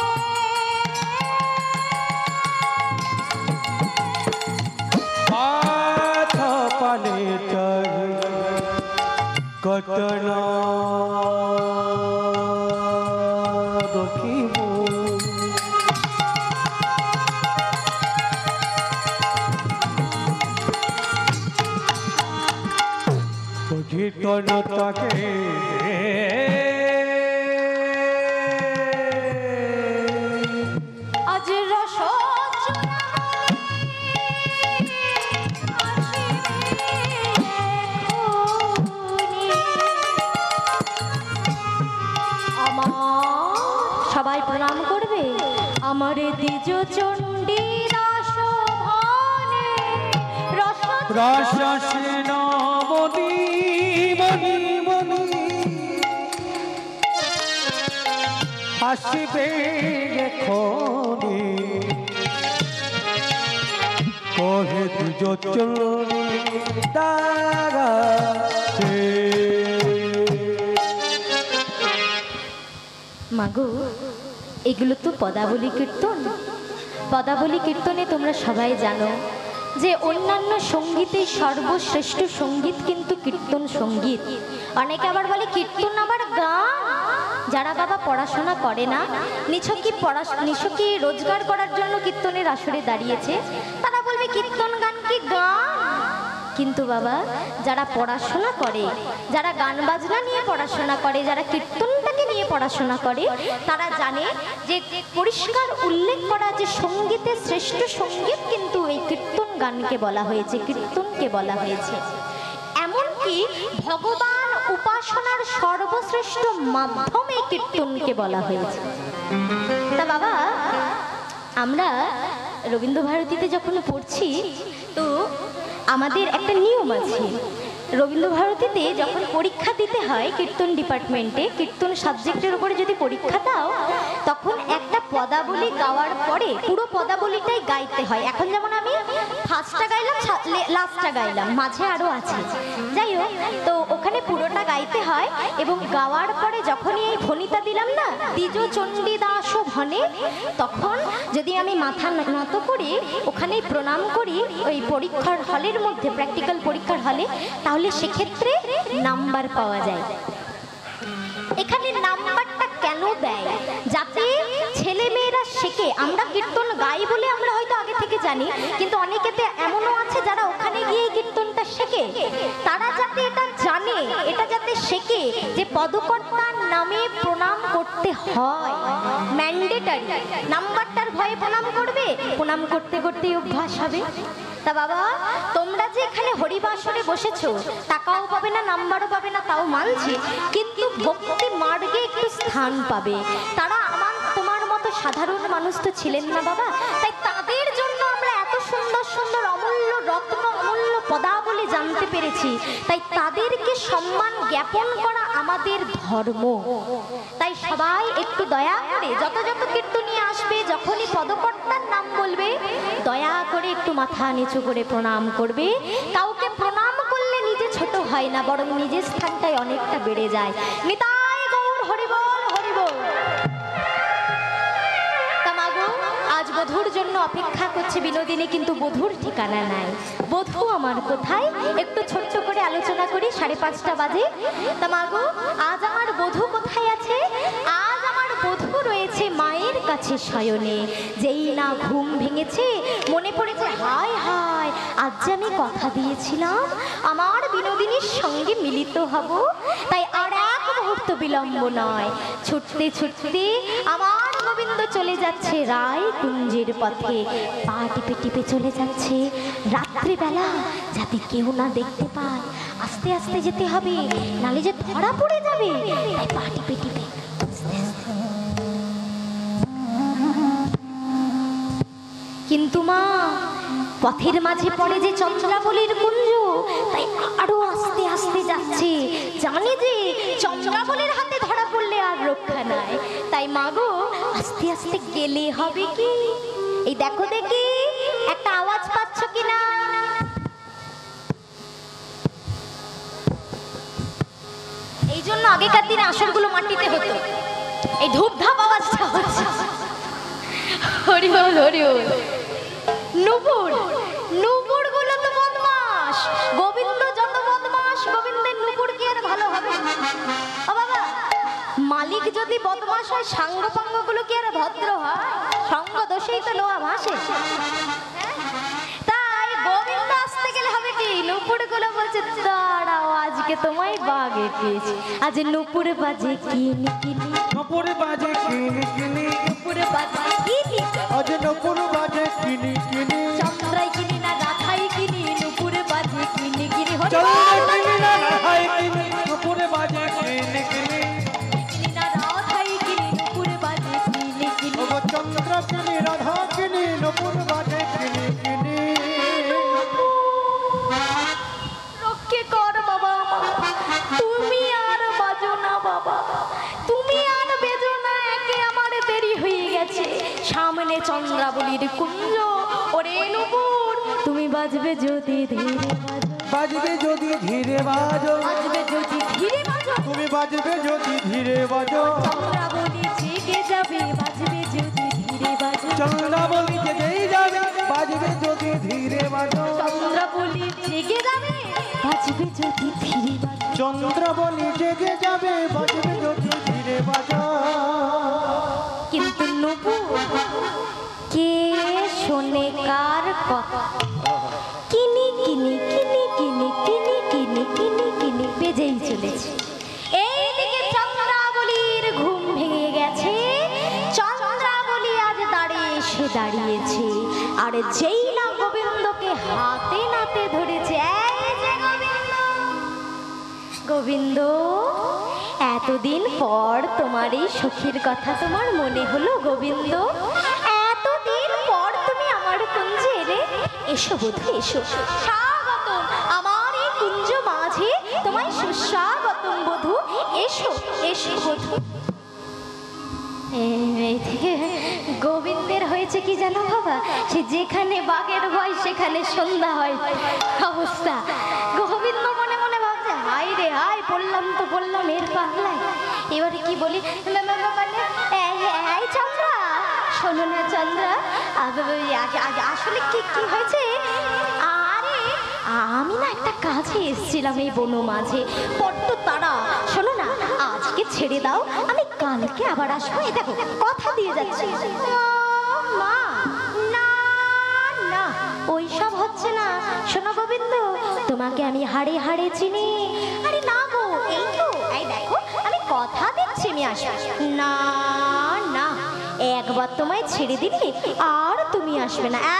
পথপানে চাহি কত না রহিব কীর্তনতাকে আজ রস চূড়ামণি আসিবে দ্বিজ চণ্ডী রস ভনে রস রসসেন মণি মণি মণি আসিবে এখনি কহে দ্বিজ চণ্ডী তারা মাগো, এগুলো তো পদাবলী কীর্তন। পদাবলী কীর্তনে তোমরা সবাই জানো যে অন্যান্য সঙ্গীতের সর্বশ্রেষ্ঠ সঙ্গীত কিন্তু কীর্তন সঙ্গীত। অনেকে আবার বলে কীর্তন আবার গান। যারা বাবা পড়াশোনা করে না, নিছকি রোজগার করার জন্য কীর্তনের আসরে দাঁড়িয়েছে, তারা বলবে কীর্তন গান কি গান। কিন্তু বাবা, যারা পড়াশোনা করে, যারা গান বাজনা নিয়ে পড়াশোনা করে, যারা কীর্তনটাকে নিয়ে পড়াশোনা করে, তারা জানে যে পরিষ্কার উল্লেখ করা যে সঙ্গীতের শ্রেষ্ঠ সঙ্গীত কিন্তু এই কীর্তন গানকে বলা হয়েছে, কীর্তনকে বলা হয়েছে। এমনকি ভগবান উপাসনার সর্বশ্রেষ্ঠ মাধ্যম এই কীর্তনকে বলা হয়েছে। তা বাবা, আমরা রবীন্দ্রভারতীতে যখন পড়ছি, তো আমাদের একটা নিয়ম আছে। রবীন্দ্রভারতীতে যখন পরীক্ষা দিতে হয় কীর্তন ডিপার্টমেন্টে, কীর্তন সাবজেক্টের উপরে যদি পরীক্ষা দাও, তখন একটা পদাবলী গাওয়ার পরে পুরো পদাবলীটাই গাইতে হয়। এখন যেমন আমি ফার্স্টটা গাইলাম, লাস্টটা গাইলাম, মাঝে আরও আছে, যাই হোক, তো ওখানে পুরোটা গাইতে হয়। এবং গাওয়ার পরে যখনই এই ভনিতা দিলাম না, দ্বিজ চণ্ডী দাস ভনে, তখন যদি আমি মাথা নত করি, ওখানেই প্রণাম করি ওই পরীক্ষার হলের মধ্যে, প্র্যাকটিক্যাল পরীক্ষার হলে, তাহলে সেক্ষেত্রে নাম্বার পাওয়া যায়। এখানে নাম্বারটা কেন দেয়? যাতে ছেলে মেয়েরা শেখে। আমরা কীর্তন গাই বলে আমরা হয়তো আগে থেকে জানি, কিন্তু অনেকেতে এমনও আছে যারা ওখানে গিয়ে কীর্তনটা শেখে। তারা যাতে এটা জানে, এটা যাতে শেখে যে পদকর্তার নামে প্রণাম করতে হয়, ম্যান্ডেটারি। নাম্বারটার ভয়ে প্রণাম করবে, প্রণাম করতে করতেই অভ্যাস হবে। তা বাবা, তোমরা যে এখানে হরিবাসরে বসেছো, টাকাও পাবে না, নাম্বারও পাবে না, তাও মানছি, কিন্তু ভক্তি মার্গে একটু স্থান পাবে। তারা আমার তোমার মতো সাধারণ মানুষ তো ছিলেন না বাবা, তাই তাদের জন্য আমরা এত সুন্দর সুন্দর অমূল্য রত্ন, অমূল্য পদাবলী জানতে পেরেছি। তাই তাদেরকে সম্মান জ্ঞাপন করা আমাদের ধর্ম। তাই সবাই একটু দয়া করে, যত যত কীর্তনীয় আসবে, যখনই পদকর্তার নাম বলবে, দয়া করে একটু মাথা নিচু করে প্রণাম করবে। কাউকে প্রণাম করলে নিজে ছোট হয় না, বরং নিজের স্থানটাই অনেকটা বেড়ে যায়। নিতাই গৌর হরিবল হরিবল। তা মাগো, আজ বধূর জন্য অপেক্ষা করছে বিনোদিনী, কিন্তু বধূর ঠিকানা নাই। বধূ আমার কোথায়? একটু ছোট্ট করে আলোচনা করি, 5:30 বাজে। তা মাগো, আজ আমার বধূ কোথায় আছে? আজ আমার বধূ রয়েছে মায়ের কাছে শয়নে। যেই না ঘুম ভেঙেছে, মনে পড়েছে, হায় হায়, আজ যে আমি কথা দিয়েছিলাম আমার বিনোদিনীর সঙ্গে মিলিত হব। তাই আর এক মুহূর্ত বিলম্ব নয়, ছুটতে ছুটতে আমার গোবিন্দ চলে যাচ্ছে রায় কুঞ্জের পথে। পা টিপে টিপে চলে যাচ্ছে, রাত্রিবেলা যাতে কেউ না দেখতে পায়। আস্তে আস্তে যেতে হবে, নালে যে ধরা পড়ে যাবে। তাই পা টিপে টিপে কিন্তু মা, পথের মাঝে পড়ে যে চন্দ্রাবলীর কুঞ্জ, তাই আরো আস্তে আস্তে যাচ্ছে। জানে যে চন্দ্রাবলীর হাতে ধরা পড়লে আর রক্ষা নাই। তাই মাগো, আস্তে আস্তে গেলে হবে কি? এই দেখো দেখি একটা আওয়াজ পাচ্ছ কিনা? এই জন্য আগেকার দিনে আসরগুলো মাটিতে হতো। এই ধূপধাপ আওয়াজটা হচ্ছে। হরি বল হরি বল। নুপুর, নুপুর গুলো তো বদমাস। গোবিন্দ যত বদমাস, গোবিন্দের নুপুর কি আর ভালো হবে? ও বাবা, মালিক যদি বদমাস হয়, সাঙ্গ পাঙ্গ গুলো কি আর ভদ্র হয়? সঙ্গ দোষেই তো লোহা ভাসে। তাই গোবিন্দ আসতে গেলে হবে কি? নুপুর গুলো বলছে, দাঁড়াও, আজকে তোমায় বাগে পেয়েছি। আজ নুপুর বাজে কিনি কিনি, নুপুর বাজে কিনি কিনি, নুপুর বাজে কিনি, আজ নুপুর বাজে কিনি কিনি, চন্দ্রাই কিনি না রাধাই কিনি, নুপুর বাজে কিনি কিনি, চন্দ্রাই কিনি না রাধাই কিনি, নুপুর বাজে কিনি কিনি, কিনি না রাধাই কিনি, নুপুর বাজে কিনি কিনি, চন্দ্র কিনি রাধা বাজবে যদি ধীরে বাজবে যদি ধীরে বাজো, বাজবে যদি ধীরে বাজো, তুমি বাজবে যদি ধীরে বাজো, চন্দ্রাবলী জেগে যাবে বাজবে যদি ধীরে বাজো, চন্দ্রাবলী জেগেই যাবে বাজবে যদি ধীরে বাজো, চন্দ্রাবলী জেগে যাবে বাজবে যদি ধীরে বাজো, চন্দ্রাবলী জেগে যাবে বাজবে যদি ধীরে বাজো। কিন্তু নবু কে শোনে কার কথা? কিনি কিনি কিনি কিনি কিনি কিনি কিনি কিনি বেজেই চলেছে। এইদিকে চন্দ্রাবলীর ঘুম ভেঙে গেছে, চন্দ্রাবলী আজ দাঁড়িয়েছে, আর যেই না গোবিন্দকে হাতে নাতে ধরেছে, এই যে গোবিন্দ, গোবিন্দ এতদিন পর তোমার এই সখীর কথা তোমার মনে হলো গোবিন্দ? এতদিন পর তুমি আমার কুঞ্জে এলে, এসো বধূ এসো, স্বাগতম আমার এই কুঞ্জ মাঝে, তোমায় সুস্বাগতম বধূ, এসো এসো বধূ। এই থেকে গোবিন্দের হয়েছে কি জানো বাবা, সে যেখানে বাঘের ভয় সেখানে সন্ধ্যা হয় অবস্থা। গোবিন্দ মনে মনে ভাবছে, হাই রে হাই, বললাম তো বললাম এর পাগলায়, এবারে কি বলি, মানে এই চন্দ্রা, শোনো না চন্দ্রা, আসলে কি কি হয়েছে, আরে আমি না একটা কাজে এসেছিলাম এই বন মাঝে, বড্ড তারা, শোনো না আজকে ছেড়ে দাও, আমি কালকে আবার আসবো, এই দেখো কথা দিয়ে যাচ্ছি। মা না না, ওইসব হচ্ছে না, শোনো গোবিন্দ, তোমাকে আমি হাড়ে হাড়ে চিনি। আরে না গো, এই তো, এই দেখো আমি কথা দিচ্ছি আমি আসবো। না না, একবার তোমায় ছেড়ে দিলে আর তুমি আসবে না।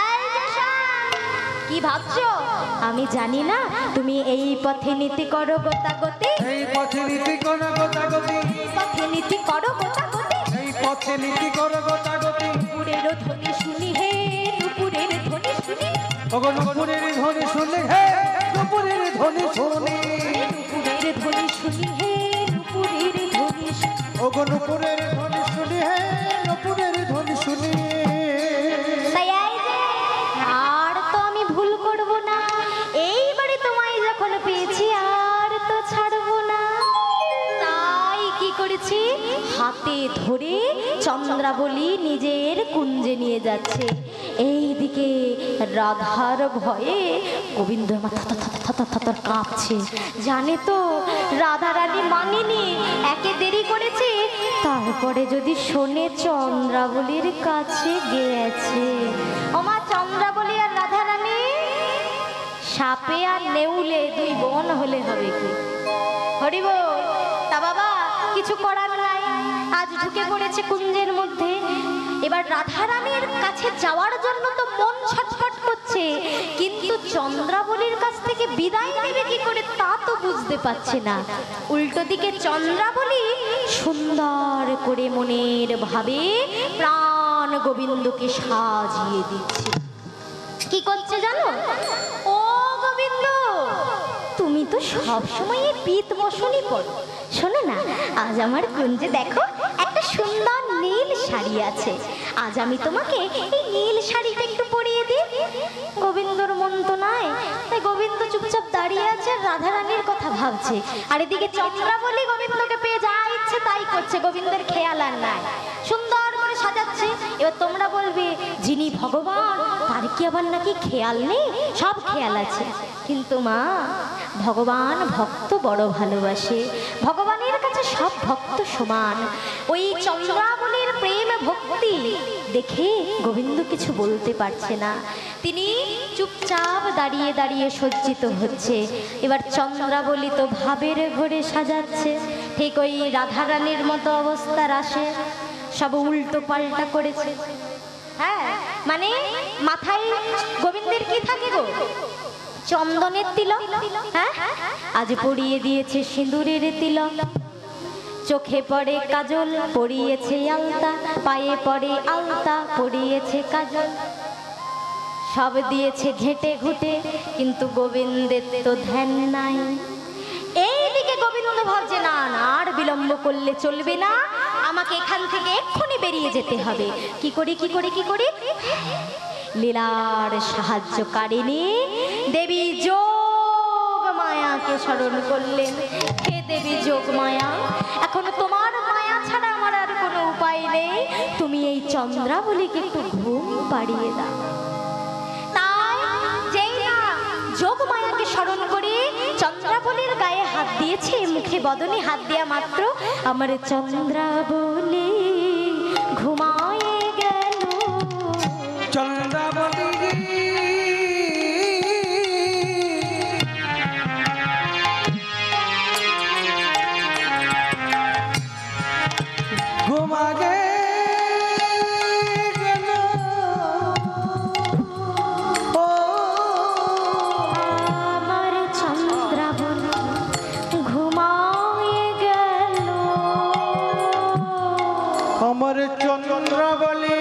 কি ভাবছো আমি জানি না, তুমি এই পথে নীতি করো গোতাগতি, এই পথে নীতি করো গোতাগতি, পথে নীতি করো গোতাগতি, এই পথে নীতি করো গোতাগতি, নুপুরের ধ্বনি শুনি হে, নুপুরের ধ্বনি শুনি, ওগো নুপুরের ধ্বনি শুনি হে, নুপুরের ধ্বনি শুনি, নুপুরের ধ্বনি শুনি হে, নুপুরের ধ্বনি শুনি, ওগো নুপুরের ধ্বনি শুনি হে, নুপুরের ধ্বনি শুনি। তাই এই যে আর তো আমি ভুল করব না, এইবারে তোমায় যখন পেয়েছি আর তো ছাড়বো না। তাই কি করেছি, হাতে ধরে চন্দ্রাবলী নিজের কুঞ্জে নিয়ে যাচ্ছে। এইদিকে রাধার ভয়ে গোবিন্দ মাথা থর কাঁপছে, জানে তো রাধা রানী মানেনি, একে দেরি করেছে, তারপরে যদি শোনে চন্দ্রাবলীর কাছে গিয়েছে। ওমা চন্দ্রাবলী আর রাধা রানী সাপে আর নেউলে দুই বোন হলে হবে কি? হরিব তা বাবা, কিছু করার নাই, আজ ঢুকে পড়েছে কুঞ্জের মধ্যে, এবার রাধা রানীর কাছে যাওয়ার জন্য তো মন ছটফট করছে, কিন্তু চন্দ্রাবলীর কাছ থেকে বিদায় নেবে কি করে তা তো বুঝতে পারছে না। উল্টো দিকে চন্দ্রাবলী সুন্দর করে মনের ভাবে প্রাণ গোবিন্দকে সাজিয়ে দিচ্ছে। কি করছে জানো, ও গোবিন্দ তুমি তো সব সময় পিত বসনই পড়ো, শোনো না আজ আমার কুঞ্জে দেখো একটা সুন্দর নীল শাড়ি আছে, আজ আমি তোমাকে এই নীল শাড়িটা একটু পরিয়ে দিই। গোবিন্দর মন তো নাই, তাই গোবিন্দ চুপচাপ দাঁড়িয়ে আছে, রাধা রানীর কথা ভাবছে, আর এদিকে চন্দ্রাবলী গোবিন্দকে পেয়ে যা ইচ্ছে তাই করছে, গোবিন্দের খেয়াল আর নাই, সুন্দর করে সাজাচ্ছে। এবার তোমরা বলবে যিনি ভগবান তার কি আবার নাকি খেয়াল নেই? সব খেয়াল আছে, কিন্তু মা ভগবান ভক্ত বড় ভালোবাসে, ভগবানের কাছে সব ভক্ত সমান। ওই চন্দ্রাবলীর প্রেম ভক্তি দেখে গোবিন্দ কিছু বলতে পারছে না, তিনি চুপচাপ দাঁড়িয়ে দাঁড়িয়ে সজ্জিত হচ্ছে। এবার চন্দ্রাবলী তো ভাবের ঘরে সাজাচ্ছে, ঠিক ওই রাধারানীর মতো অবস্থার আসে, সব উল্টো পাল্টা করেছে। হ্যাঁ মানে মাথায় গোবিন্দের কি থাকে গো, চন্দনের তিলক, হ্যাঁ আজ পরিয়ে দিয়েছে সিঁদুরের তিলক, চোখে পড়ে কাজল পরিয়েছে আলতা, পায়ে পড়ে আলতা পরিয়েছে কাজল, সব দিয়েছে ঘেটে ঘুটে, কিন্তু গোবিন্দের তো ধ্যান নাই। এইদিকে গোবিন্দ ভাবছে না না আর বিলম্ব করলে চলবে না, আমাকে এখান থেকে এক্ষুনি বেরিয়ে যেতে হবে। কি করি কি করি কি করি, লীলার সাহায্যকারিণী দেবী যোগ মায়াকে স্মরণ করলেন। হে দেবী যোগ মায়া, এখন তোমার মায়া ছাড়া আমার আর কোনো উপায় নেই, তুমি এই চন্দ্রাবলীকে একটু ঘুম পাড়িয়ে দাও। তাই যেই না যোগ মায়াকে স্মরণ করে চন্দ্রাবলীর গায়ে হাত দিয়েছে, মুখে বদনে হাত দেয়া মাত্র আমার চন্দ্রাবলী ঘুমায়ে গেল। চন্দ্রাবলী ঘুমাগে গেল। ও আমার চন্দ্রাবলী ঘুমায়ে গেল। আমার চন্দ্রাবলী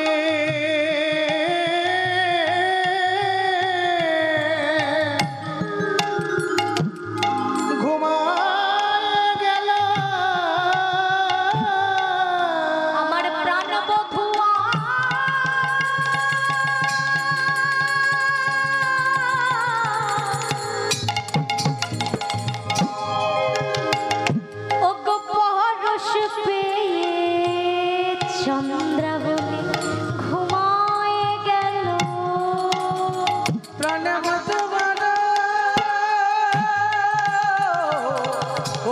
ঘুমায় গেল। আমার প্রাণ বধুয়া ও গো পরশ পেয়ে চন্দ্রাবলী ঘুমায়ে গেল। প্রাণবত বড় ও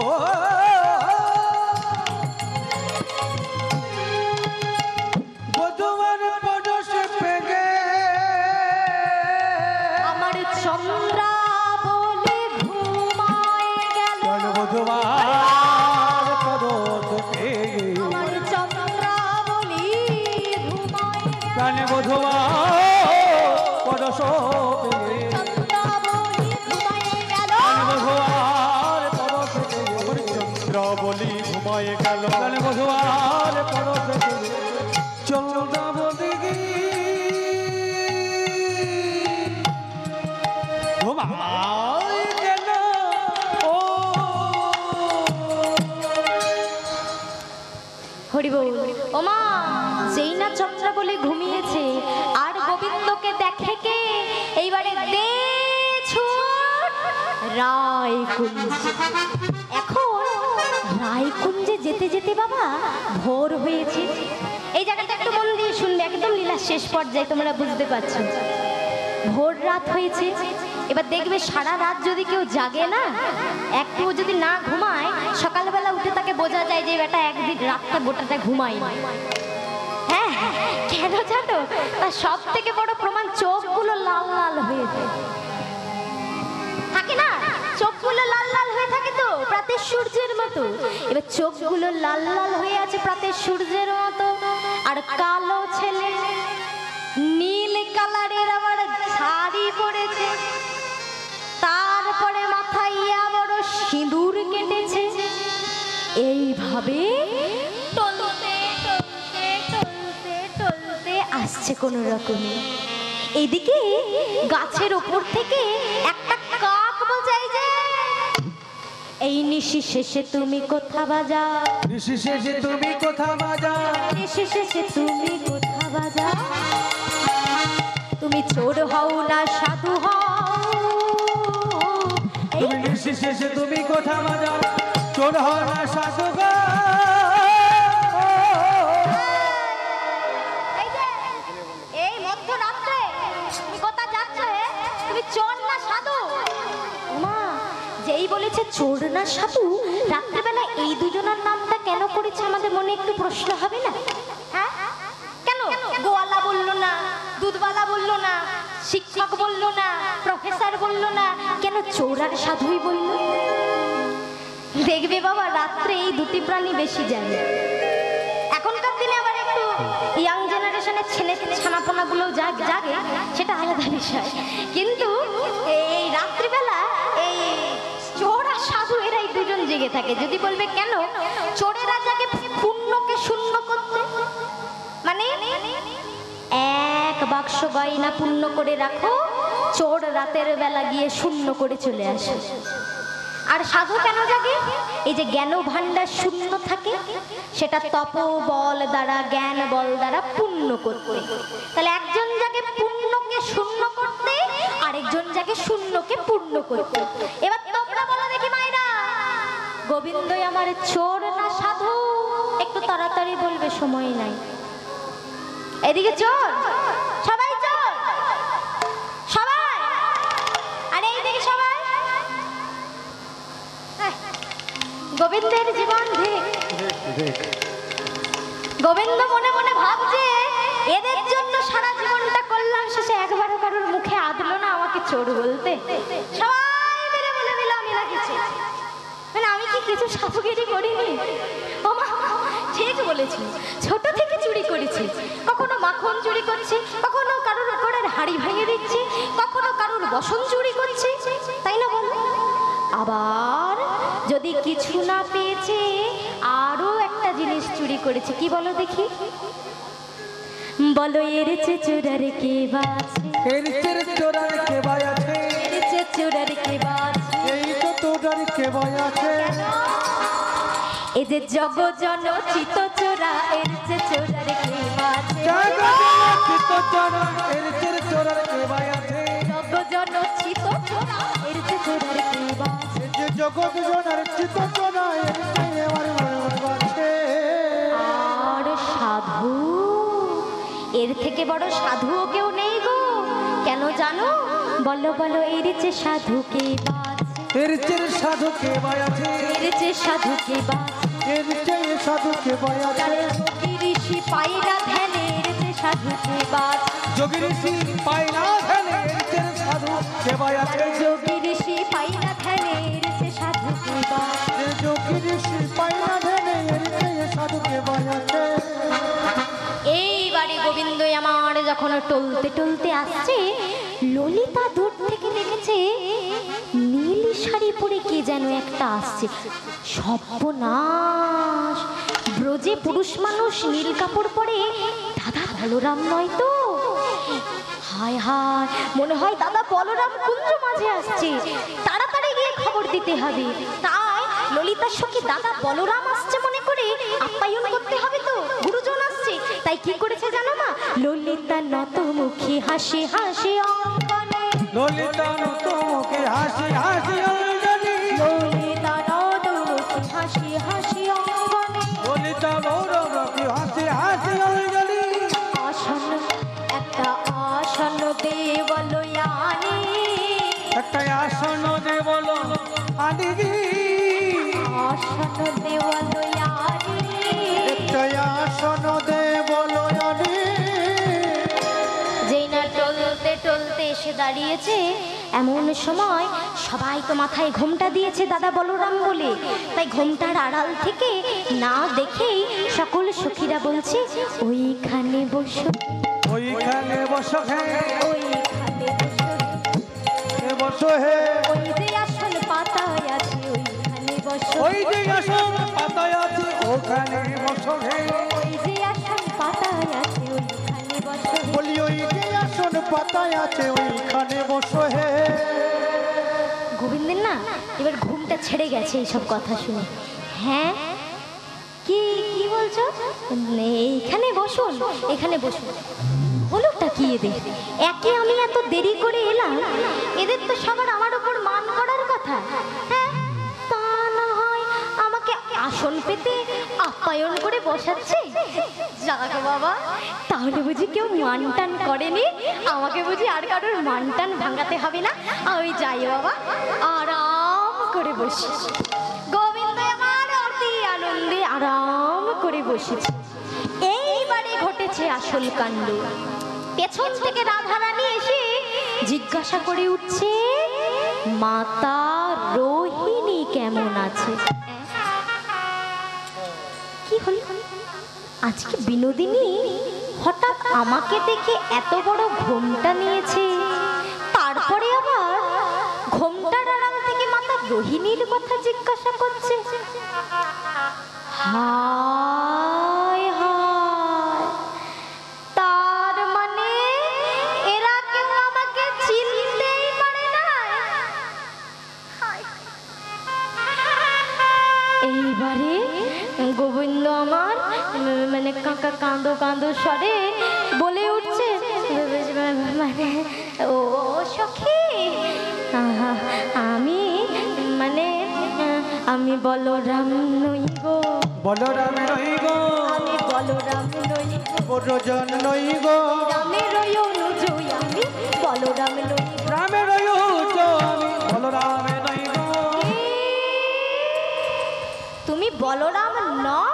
বধুয়ার পরশ পেগে আমার চন্দ্রাবলী ঘুমায়ে গেল। বধুয়ার পরশ পেগে আমার চন্দ্রাবলী ঘুমায়ে গেল। প্রাণ বধুয়ার পরশ পেগে চন্দ্রাবলী ঘুমায়ে গেল। বধুয়ার পরশ পেগে চন্দ্রাবলী ঘুমায় গেল। প্রাণ বধুয়ার পরশ পেগে চন্দ্রাবলী ঘুমায় গেল। ও হরি বল। ওমা, যেই না চন্দ্রাবলী ঘুমিয়েছে আর গোবিন্দকে দেখে কে, এইবারে দে ছুট রায়কুঞ্জ। এখন রায়কুঞ্জে যেতে যেতে বাবা ভোর হয়েছে। এই জায়গাটা একটু মন দিয়ে শুনবে, একদম লীলা শেষ পর্যায়ে তোমরা বুঝতে পারছো। ভোর রাত হয়েছে, এবার দেখবে সারা রাত যদি কেউ জাগে না, একটুও যদি না ঘুমায়, সকালবেলা উঠে তাকে বোঝা যায় যে বেটা একদিন রাতটা গোটাটা ঘুমায়। হ্যাঁ, কেন জানো? তার সব থেকে বড় প্রমাণ চোখগুলো লাল লাল হয়ে যায়। থাকে না, চোখগুলো লাল লাল হয়ে থাকে তো প্রাতের সূর্যের মতো। এবার চোখগুলো লাল লাল হয়ে আছে প্রাতের সূর্যের মতো। আর কালো ছেলে নীল কালারের আবার শাড়ি পরেছে, তারপরে মাথায় ইয়া বড় সিঁদুর কেটেছে। এইভাবে টলতে টলতে টলতে টলতে আসছে কোনো রকমে। এদিকে গাছের ওপর থেকে একটা কাক বোঝায় যে এই নিশি শেষে তুমি কোথা বাজা, নিশি শেষে তুমি কোথা বাজা, নিশি শেষে তুমি কোথা বাজা, তুমি চোর হও না সাধু হও, তুমি নিশি শেষে তুমি কোথা বাজা, চোর হও না সাধু গো। এই যে, এই মধ্যরাত্রে তুমি কোথা যাচ্ছ? তুমি চোর না সাধু? মা যেই বলেছে চোর না সাধু, রাত্রেবেলা এই দুজনের নামটা কেন করেছে আমাদের মনে একটু প্রশ্ন হবে না? হ্যাঁ, কেন গোয়ালা বললো না, দুধওয়ালা বললো না, শিক্ষক বললো না, প্রফেসর বললো না, কেন চোর আর সাধুই বললো? দেখবে বাবা, রাত্রে এই দুটি প্রাণী বেশি যায়। এখনকার দিনে আবার একটু ইয়াং জেনারেশনের ছেলে ছানাপোনাগুলো জাগে, সেটা আলাদা বিষয়। কিন্তু এই রাত্রিবেলা এই চোর আর সাধু এরাই দুজন জেগে থাকে। যদি বলবে কেন, চোরেরা জাগে পুণ্যকে শূন্য করতে, মানে এক বাক্স গয়না পূর্ণ করে রাখো, চোর রাতের বেলা গিয়ে শূন্য করে চলে আসে। আর সাধু কেন জাগে? এই যে জ্ঞান ভান্ডার শূন্য থাকে, সেটা তপ বল দ্বারা, জ্ঞান বল দ্বারা পূর্ণ করতে। তাহলে এক একজন যাকে পূর্ণকে শূন্য করতে, আরেকজন যাকে শূন্যকে পূর্ণ করতে। এবার তোমরা বলো দেখি মায়েরা, গোবিন্দই আমার চোর না সাধু? একটু তাড়াতাড়ি বলবে, সময় নাই। এদিকে চোর, সবাই চোর, সবাই। আরে এইদিকে সবাই। গোবিন্দের জীবন ধীরে। গোবিন্দ মনে মনে ভাবছে, এদের জন্য সারা জীবনটা করলাম, শেষে একবারও কারোর মুখে আদলো না আমাকে চোর বলতে। সবাই মেরে বলে দিল আমি না কিছু, মানে আমি কি কিছু সাধুগিরি করিনি? ও মা, ঠিক বলেছি, ছোট থেকে চুরি করেছি। কখনো মাখন চুরি করছি, কখনো কারোর উপরের হাড়ি ভেঙে দিচ্ছি, কখনো কারোর বসন চুরি করছি, তাই না বলো? আবার যদি কিছু না পেয়েছে, আরো একটা জিনিস চুরি করেছে। কি বলো দেখি? বলো এর চেয়ে চোরার কে বাছে? এর চেয়ে চোরার কে ভাই আছে? এর চেয়ে চোরার কে বাছে? এই তো চোরার কে ভাই আছে? এই যে জগজন চিত চোরা, এর চেয়ে চোরার কে বাছে? চিত চোরা, এর চেয়ে চোরার কে ভাই আছে? জগজন চিত চোরা, এর চেয়ে চোরার কে বাছে? যে জগৎ জনার চিত চোরা, এর চেয়ে আমার মনে বাছে। আর সাধু, এর থেকে বড় সাধুও কেউ নেই গো। কেন জানো? বলো বলো, এর চেয়ে সাধু কে বাছে? এর চেয়ে সাধু কে ভাই আছে? এর চেয়ে সাধু কে বাছে? এর চেয়ে সাধু কে ভাই আছে? তারে যোগী ঋষি পাইরা ধ্যানে, এর চেয়ে সাধু কে বাছে? যোগী ঋষি পাই না ধ্যানে, এর চেয়ে সাধু কে ভাই আছে? যোগী ঋষি পাইরা ধ্যানে, এর চেয়ে সাধু কে বাছে? যোগী ঋষি পাই না ধ্যানে, এর চেয়ে সাধু কে ভাই আছে? এইবারে গোবিন্দই আমার যখন টলতে টলতে আসছে, ললিতা দূর থেকে দেখেছে নীল শাড়ি পরে কে যেন একটা আসছে। সর্বনাশ, ব্রজে পুরুষ মানুষ নীল কাপড় পরে দাদা বলরাম নয় তো? হায় হায়, মনে হয় দাদা বলরাম কুঞ্জ মাঝে আসছে, তাড়াতাড়ি গিয়ে খবর দিতে হবে। তাই ললিতার সঙ্গে দাদা বলরাম আসছে মনে করে আপ্যায়ন করতে হবে তো, গুরুজন আসছে। তাই কি করেছে জানো মা? ললিতা নত মুখে হাসি হাসি অঙ্গনে, ললিতা নত মুখে হাসি হাসি অঙ্গনে, ললিতা নত মুখে হাসি হাসি অঙ্গনে, ললিতা মুখে হাসি হাসি অঙ্গনে। আসন একটা আসন দেবল আনি, একটা আসন দে বলো আনি, আসন দেবল আনি, একটা আসন দে বলো আনি। যেই না টলতে টলতে এসে দাঁড়িয়েছে, এমন সময় সবাই তো মাথায় ঘোমটা দিয়েছে দাদা বলরাম বলে, তাই ঘোমটার আড়াল থেকে না দেখেই সকল সখীরা বলছে, ওইখানে বসো, ওইখানে বসো হে, ওইখানে বসো, বসো হে, ওই যে আসন পাতায় আছে, ওইখানে বসো, ওই যে আসন পাতায় আছে, ওখানে বসো হে। ওই যে আসন পাতায় আছে, ওইখানে বসো, বলি ওই যে আসন পাতায় আছে, ওইখানে বসো হে। গোবিন্দের না এবার ঘুমটা ছেড়ে গেছে এইসব কথা শুনে। হ্যাঁ, কি কি বলছো? এইখানে বসুন, এখানে বসুন। হলোটা কি এদের? একে আমি এত দেরি করে এলাম, এদের তো সবার আমার উপর মান করার কথা। হ্যাঁ, তা না হয় আমাকে আসন পেতে আপ্যায়ন করে বসাচ্ছে। যাক বাবা, তাহলে বুঝি কেউ মানটান করেনি, আমাকে বুঝি আর কারোর মানটান ভাঙাতে হবে না। আমি যাই বাবা, আরাম করে বসি। গোবিন্দ আমার অতি আনন্দে আরাম করে বসেছে। এইবারে ঘটেছে আসল কাণ্ড। পেছন থেকে রাধারানী এসে জিজ্ঞাসা করে উঠছে, মাতা রোহিণী কেমন আছে? কি হল? আজকে বিনোদিনী হঠাৎ আমাকে দেখে এত বড় ঘোমটা নিয়েছে, তারপরে আবার ঘোমটার আড়াল থেকে মাতা রোহিণীর কথা জিজ্ঞাসা করছে। হায় হায়, তার মানে এরা কেউ আমাকে চিনতেই পারে না। এইবারে গোবিন্দ আমার মানে কাঁদো কাঁদো স্বরে বলে উঠছে, মানে ও সখী, আমি মানে আমি বলরাম নই গো, বলরামে নই গো, আমি বলরাম নই গো, প্রয়োজন নই গো, রামের অনুজই আমি বলরাম নই। রামের আমি বলরামে নই গো। তুমি বলরাম নও?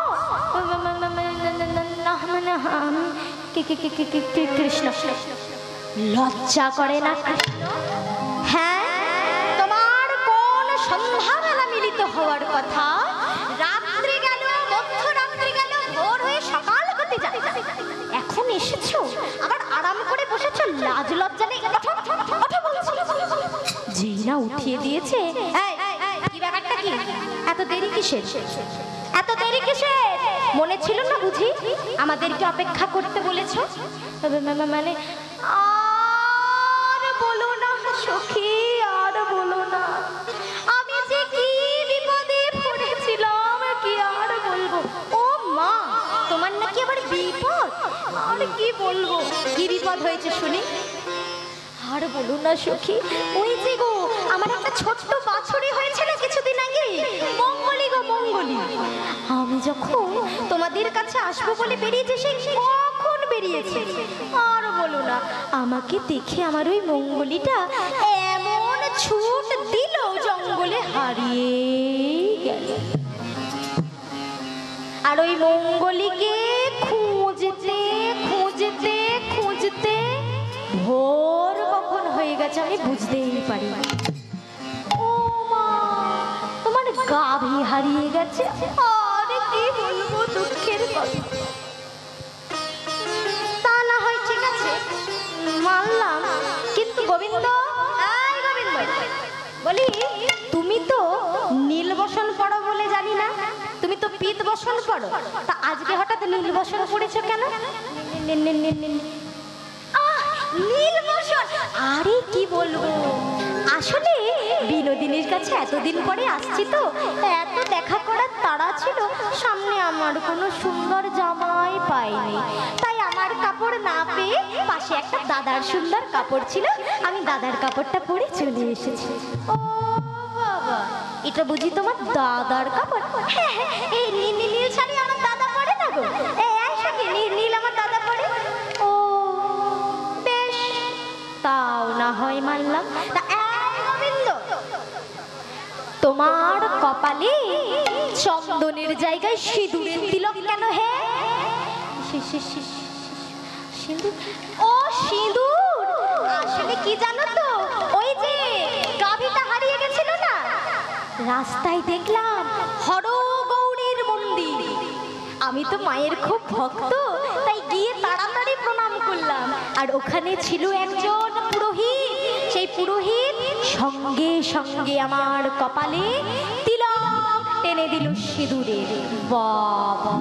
না মানে আমি কৃষ্ণ। লজ্জা করে না কৃষ্ণ? হ্যাঁ, তোমার কোন সন্ধ্যাবেলা মিলিত হওয়ার কথা, রাত্রি গেল, মধ্যরাত্রি গেল, ভোর হয়ে সকাল হতে যায়, এখন এসেছো আবার আরাম করে বসেছো, লাজ লজ্জা নেই? ওঠো বলছি। যেই না উঠিয়ে দিয়েছে, কি ব্যাপারটা কি? এত দেরি কিসের? এত দেরি কিসের? মনে ছিল না বুঝি আমাদেরকে অপেক্ষা করতে বলেছো? মানে আর বলো না সখী, আর বলো না, আমি যে কি বিপদে পড়েছিলাম, কি আর বলবো। ও মা, তোমার নাকি আবার বিপদ? আর কি বলবো, কি বিপদ হয়েছে শুনি? আর বলো না সখী, ওই যে গো আমার একটা ছোট্ট বাছুরি হয়েছিল কিছুদিন আগে, মঙ্গলি গো মঙ্গলি। আমি যখন তোমাদের কাছে আসবো বলে বেরিয়েছে, সে কখন বেরিয়েছে। আর বলো না, আমাকে দেখে আমার ওই মঙ্গলিটা এমন ছুট দিল, জঙ্গলে হারিয়ে গেল। আর ওই মঙ্গলিকে খুঁজতে খুঁজতে খুঁজতে ভোর কখন হয়ে গেছে আমি বুঝতেই পারি। ও মা, তোমার গাভী হারিয়ে গেছে। আর কি বলবো, দুঃখের কথা। তা না হয় ঠিক আছে, মানলাম, কিন্তু গোবিন্দ, এই গোবিন্দ, বলি তুমি তো নীল বসন পড়ো বলে জানি না, তুমি তো পিত বসন পড়ো, তা আজকে হঠাৎ নীল বসন পড়েছো কেন? নীল বসন? আরে কি বলবো, আসলে বিনোদিনীর কাছে এতদিন পরে আসছি তো, এত দেখা করার তাড়া ছিল, সামনে আমার কোনো সুন্দর জামাই পাইনি, তাই আমার কাপড় না পেয়ে পাশে একটা দাদার সুন্দর কাপড় ছিল, আমি দাদার কাপড়টা পরে চলে এসেছি। ও বাবা, এটা বুঝি তোমার দাদার কাপড়? হ্যাঁ, এই নীল শাড়ি আমার দাদা পরে না গো, নীল আমার দাদা পরে। ও বেশ, তাও না হয় মানলাম। গোবিন্দ, তোমার কপালে চন্দনের জায়গায় সিঁদুরের তিলক কেন হে? সিঁদুর? ও সিঁদুর, আসলে কি জানো তো, ওই যে গাভীটা হারিয়ে গেছিল না, রাস্তায় দেখলাম হরগৌরীর মন্দির, আমি তো মায়ের খুব ভক্ত, তাই গিয়ে তাড়াতাড়ি প্রণাম করলাম, আর ওখানে ছিল একজন পুরোহিত, সেই পুরোহিত সঙ্গে সঙ্গে আমার কপালে তিলক টেনে দিল সিঁদুরের। বাবা,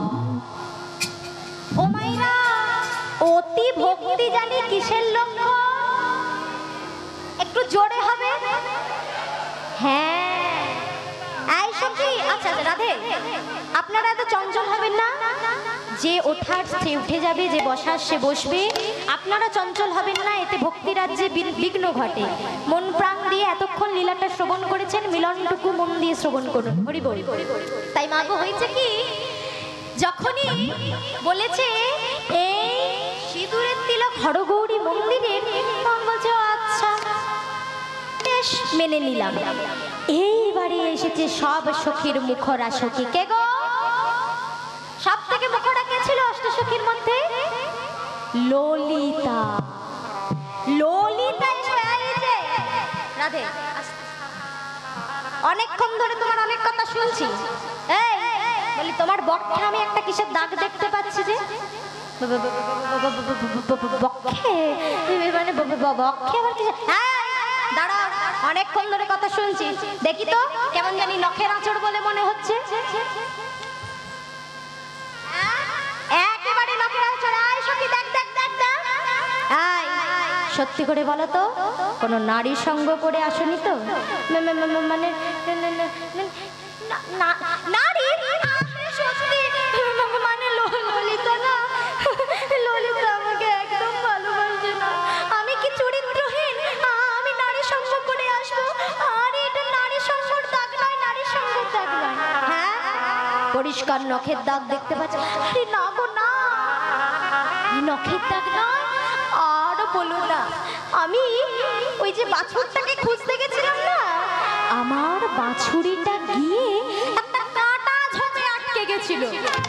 ও মাইরা, অতি ভক্তি জানি কিসের লক্ষ্য? একটু জোরে হবে। হ্যাঁ, এই সখী, আচ্ছা রাধে, আপনারা এত চঞ্চল হবেন না, যে ওঠার সে উঠে যাবে, যে বসার সে বসবে, আপনারা চঞ্চল হবেন না, এতে ভক্তি রাজ্যে বিঘ্ন ঘটে। মন প্রাণ দিয়ে এতক্ষণ লীলাটা শ্রবণ করেছেন, মিলনটুকু মন দিয়ে শ্রবণ করুন, হরি বল। তাই মাগো হয়েছে কি, যখনই বলেছে এই সিঁদুরের তিলক হরগৌরী মন্দিরে, তখন বলছে আচ্ছা বেশ মেনে নিলাম। এইবারে এসেছে সব সখীর মুখরা সখী। কে গো সব থেকে মুখরা কে ছিল অষ্টসখীর মধ্যে? ললিতা। ললিতা এসে রাধে, অনেকক্ষণ ধরে তোমার অনেক কথা শুনছি। এই বলি, তোমার বক্ষে আমি একটা কিসের দাগ দেখতে পাচ্ছি যে? বক্ষে? মানে বক্ষে আবার কিসের? দাঁড়া, অনেকক্ষণ ধরে কথা শুনছি, দেখি তো কেমন জানি নখের আঁচড় বলে মনে হচ্ছে। একেবারে নখের আঁচড়। আয় সখী, দেখ দেখ দেখ দেখ। আয়, সত্যি করে বলো তো, কোনো নারী সঙ্গ করে আসনি তো? মানে নারী সত্যি, মানে ললিতা না, ললিতা আমাকে একদম ভালোবাসে না, আমি কিছু পরিষ্কার নখের দাগ দেখতে পাচ্ছি। আরে না গো না, নখের দাগ নয়, আর বলো না, আমি ওই যে বাছুরটাকে খুঁজতে গেছিলাম না, আমার বাছুরিটা গিয়ে একটা কাঁটা ঝোপে আটকে গেছিল।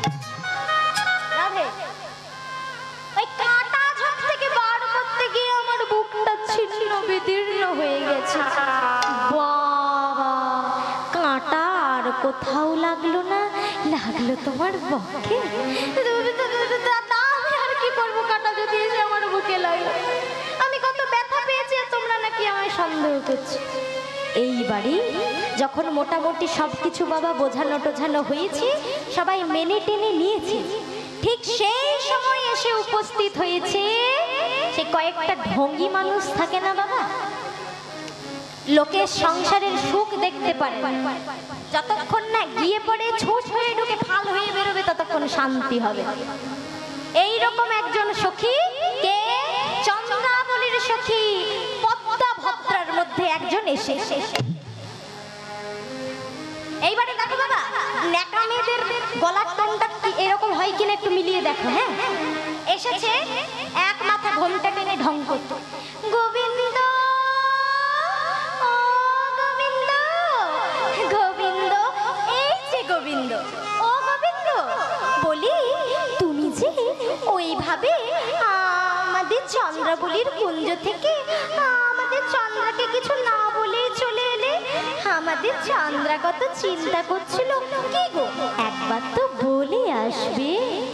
ওই কাঁটা ঝোপ থেকে বার করতে গিয়ে আমার বুকটা ছিন্ন বিদীর্ণ হয়ে গেছে। বাবা, কাঁটা আর কোথাও লাগলো না, লাগলো তোমার বকে। দাদা, আমি আর কি করবো, কাঁটা যদি এসে আমার বুকে লাগলো। আমি কত ব্যথা পেয়েছি, তোমরা নাকি আমায় সন্দেহ করছো। এইবারই যখন মোটামুটি সবকিছু বাবা বোঝানো টোঝানো হয়েছে, সবাই মেনে টেনে নিয়েছে, ঠিক সেই সময় এসে উপস্থিত হয়েছে সে কয়েকটা ঢঙ্গি মানুষ থাকে না বাবা, লোকের সংসারের সুখ দেখতে পারে, যতক্ষণ না গিয়ে পড়ে ছুঁচ হয়ে ঢুকে ফাল হয়ে বেরোবে ততক্ষণ শান্তি হবে। এই রকম একজন সখী, কে? চন্দ্রাবলীর সখী পদ্মা ভদ্রার মধ্যে একজন এসে। এইবারে দেখো বাবা, ন্যাকা মেয়েদের গলার টোনটা এরকম হয় কিনা একটু মিলিয়ে দেখো। হ্যাঁ, এসেছে এক মাথা ঘোমটা টেনে ঢং করতে, গোবিন্দ ও গোবিন্দ, গোবিন্দ, এই যে গোবিন্দ, ও গোবিন্দ, বলি তুমি যে ওইভাবে আমাদের চন্দ্রাবলীর কুঞ্জ থেকে আমাদের চন্দ্রাকে কিছু না বলেই চলে এলে, আমাদের চন্দ্রা কত চিন্তা করছিল, কি গো একবার তো বলে আসবে।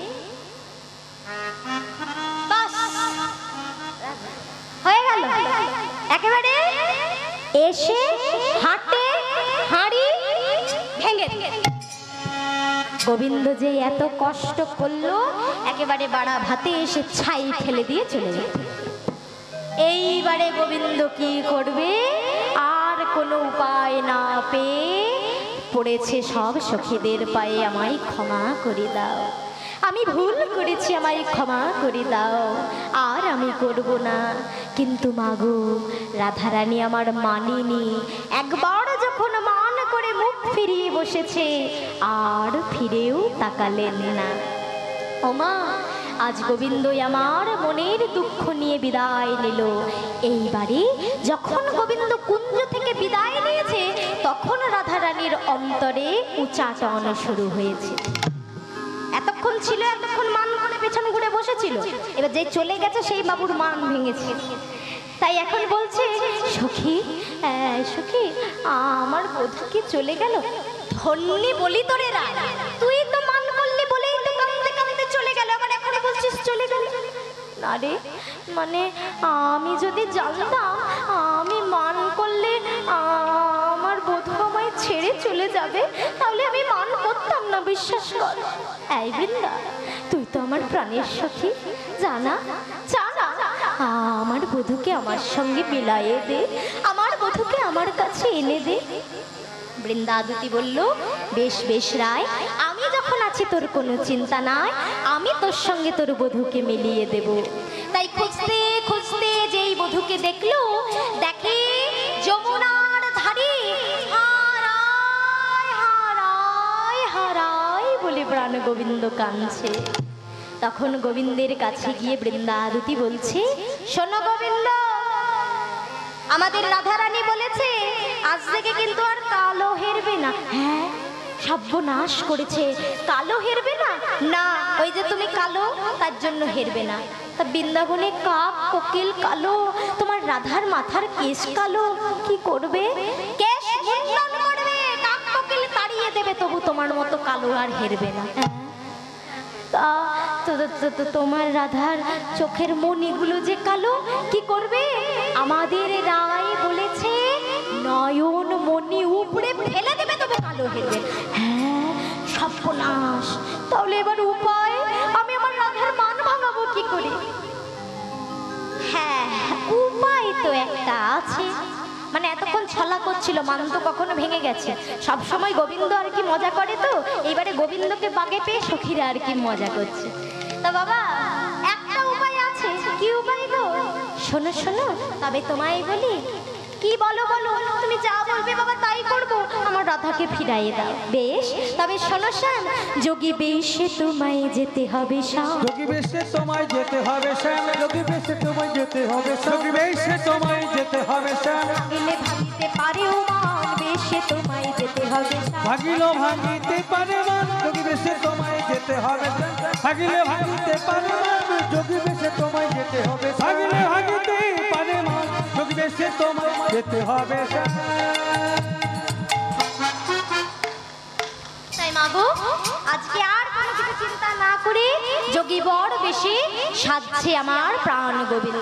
হয়ে গেল, একেবারে এসে হাটে হাঁড়ি ভেঙে। গোবিন্দ যে এত কষ্ট করলো, একেবারে বাড়া ভাতে এসে ছাই ফেলে দিয়ে চলে যেত। এইবারে গোবিন্দ কি করবে, আর কোনো উপায় না পেয়ে পড়েছে সব সখীদের পায়ে, আমায় ক্ষমা করে দাও, আমি ভুল করেছি, আমায় ক্ষমা করে দাও, আর আমি করব না। কিন্তু মাগো, রাধারানী আমার মানিনি, একবার যখন মান করে মুখ ফিরিয়ে বসেছে, আর ফিরেও তাকালেন না। ওমা, আজ গোবিন্দই আমার মনের দুঃখ নিয়ে বিদায় নিল। এইবারে যখন গোবিন্দ কুঞ্জ থেকে বিদায় নিয়েছে, তখন রাধারানীর অন্তরে উচাটন শুরু হয়েছে। এতক্ষণ ছিল, এতক্ষণ মান করে পেছন ঘুরে বসেছিল, এবার যে চলে গেছে সেই বাবুর মান ভেঙেছে। তাই এখন বলছে, সখী সখী, আমার বধূ কি চলে গেল? ধন্যি বলি তোরে, তুই তো মান করলি বলেই তো কাঁদতে কাঁদতে চলে গেল, আবার এখন বলছিস চলে গেল। না রে, মানে আমি যদি জানতাম আমি মান করলে আমার বধূ আমায় ছেড়ে চলে যাবে, তাহলে আমি মান করতাম না, বিশ্বাস কর। এই বৃন্দা, তুই তো আমার প্রাণের সখী, জানা জানা, আমার বধূকে আমার সঙ্গে মিলাইয়ে দে, আমার বধূকে আমার কাছে এনে দে। বৃন্দাবতী বলল, বেশ বেশ রায়, আমি যখন আছি তোর কোনো চিন্তা নাই, আমি তোর সঙ্গে তোর বধূকে মিলিয়ে দেব। তাই খুঁজতে খুঁজতে যেই বধূকে দেখলো, দেখে যমুনার ধারে হারায় হারায় হারায় বলে প্রাণ গোবিন্দ কাঁদছে। তখন গোবিন্দের কাছে গিয়ে বৃন্দাবতী বলছে, শোনো গোবিন্দ, আমাদের রাধারানী বলেছে আজ থেকে কিন্তু আর কালো হেরবে না। হ্যাঁ, সর্বনাশ করেছে, কালো হেরবে না? না, ওই যে তুমি কালো, তার জন্য হেরবে না। তা বৃন্দাবনে কাক কোকিল কালো, তোমার রাধার মাথার কেশ কালো, কি করবে? কেশ মুন্ডন করবে, কাক কোকিল তাড়িয়ে দেবে, তবু তোমার মতো কালো আর হেরবে না। তা তোমার রাধার চোখের মণিগুলো যে কালো, কি করবে? আমাদের রায় বলেছে নয়ন মণি উপড়ে ফেলে দেবে, তবে কালো হেরবে। হ্যাঁ, সর্বনাশ, তাহলে এবার উপায়, আমি আমার রাধার মান ভাঙাবো কি করে? হ্যাঁ, উপায় তো একটা আছে। মানে এতক্ষণ ছলা করছিল, মান তো কখনো ভেঙে গেছে, সব সময় গোবিন্দ আর কি মজা করে, তো এবারে গোবিন্দকে বাগে পেয়ে সখীরা আর কি মজা করছে। তা বাবা, একটা উপায় আছে। কি উপায় গো? শোনো শোনো, তবে তোমায় বলি। কি বলো বলো, তুমি যা বলবে বাবা তাই করবো। আমার রাধাকে ফিরাইয়ে দাও। বেশ, তবে শোনো শ্যাম, যোগী বেশে তোমায় যেতে হবে শ্যাম। যোগী বেশে তোমায় যেতে হবে শ্যাম, যোগী বেশে তোমায় যেতে হবে শ্যাম, যোগী বেশে তোমায় যেতে হবে শ্যাম। ভাগিলে ভাগিতে পারে ও মান, বেশে তোমায় যেতে হবে শ্যাম। ভাগিল ভাঙিতে পারে মান, যোগী বেশে তোমায় যেতে হবে শ্যাম। ভাগিলে ভাঙিতে পারে মান, যোগী বেশে তোমায় যেতে হবে। ভাগিলে ভাঙিতে পারে মান, যোগী বেশে তোমায় যেতে হবে শ্যাম। তাই মাগো, আজকে আর কোনো কিছু চিন্তা না করে যোগী বর বেশি সাজছে আমার প্রাণ গোবিন্দ।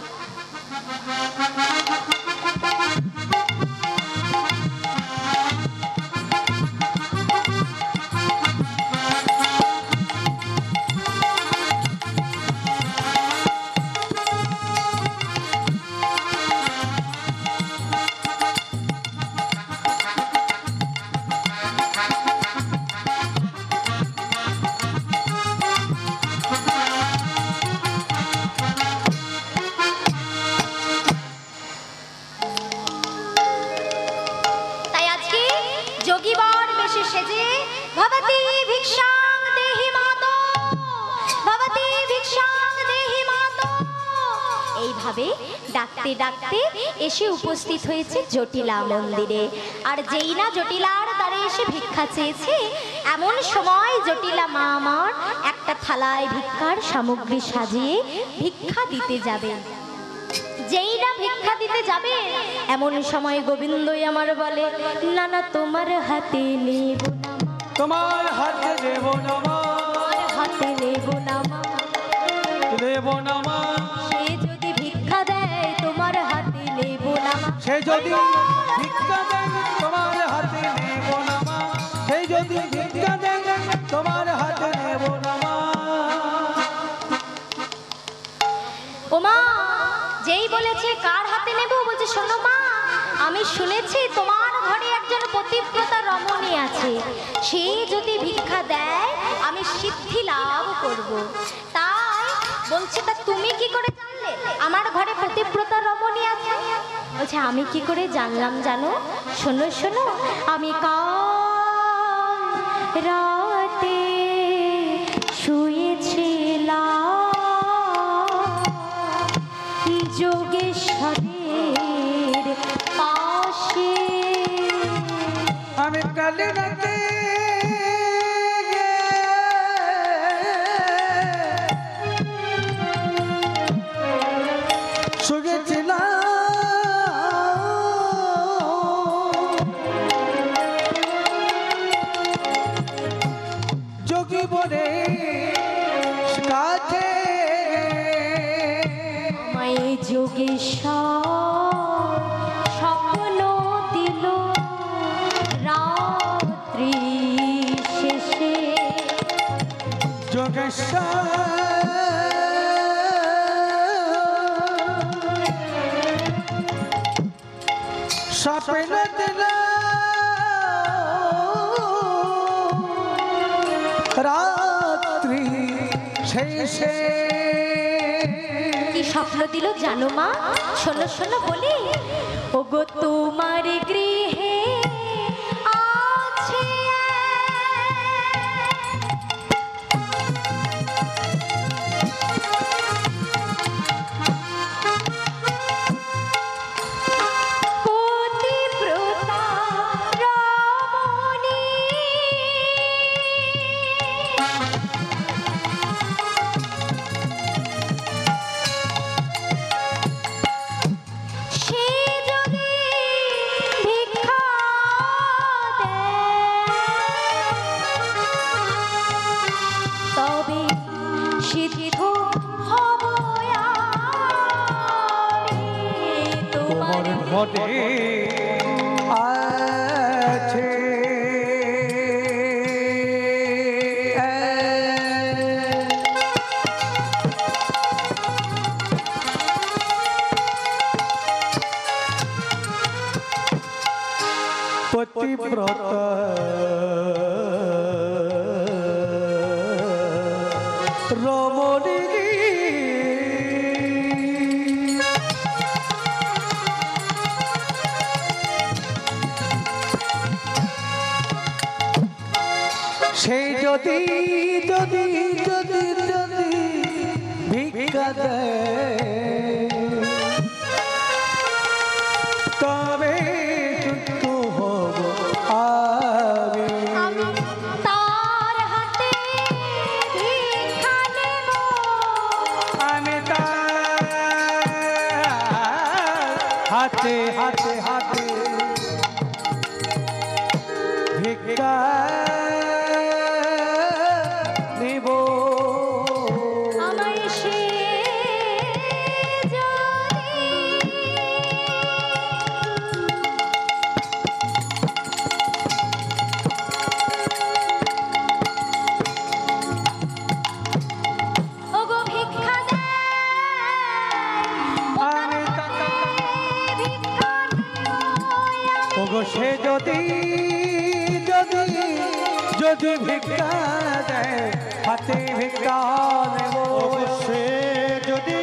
ডাকতে ডাকতে এসে উপস্থিত হয়েছে জটিলা মন্দিরে। আর যেই না জটিলার দ্বারে এসে ভিক্ষা চেয়েছে, এমন সময় জটিলা মা আমার একটা থালায় ভিক্ষার সামগ্রী সাজিয়ে ভিক্ষা দিতে যাবে। যেই না ভিক্ষা দিতে যাবে, এমন সময় গোবিন্দই আমার বলে, না না তোমার হাতে নেব না, তোমার হাতে নেব না, হাতে নেব না, নেব না। সে যদি ভিক্ষা দেয় তোমার হাতে নেব না, সে যদি ভিক্ষা দেয় তোমার হাতে নেব না, সে যদি ভিক্ষা দেয় তোমার হাতে নেব না। ওমা যেই বলেছে কার হাতে নেব, বলছে শোনো মা, আমি শুনেছি তোমার ঘরে একজন পতিব্রতা রমণী আছে, সে যদি ভিক্ষা দেয় আমি সিদ্ধি লাভ করব। তাই বলছি, তা তুমি কি করে জানলে আমার ঘরে পতিব্রতা রমণী আছে? বলছে আমি কি করে জানলাম জানো? শোনো শোনো, আমি কাল রাতে শুয়েছিলাম যোগেশ্বরের পাশে। আমি কালে রাতে শুয়েছিলাম যোগী বলে কাছে, মাই যোগেশ্বর স্বপ্ন দিল রাত্রি শেষে। যোগেশ্বর স্বপ্ন দিল রাত্রি শেষে। কি স্বপ্ন দিল জানো মা? শোনো শোনো বলি, ওগো তোমার গৃহে আছে পতিব্রতা রমণী, সে যদি ভিক্ষা দেয় তবে সিদ্ধ হব আমি। তোমার ঘটে আছে পতিব্রতা রমণী। যদি যদি যদি যদি ভিক্ষা দেয় তবে সুস্থ হব আমি। আমি তার হাতে ভিক্ষা নেব, আমি তার হাতে হাতে হাতে ভিক্ষা নেব। আমায় সে যদি ওগো ভিক্ষা দেয়, আমি ভিক্ষা ওগো সে যদি যদি যদি ভিক্ষা দেয় হাতে ভিক্ষা নেব। সে যদি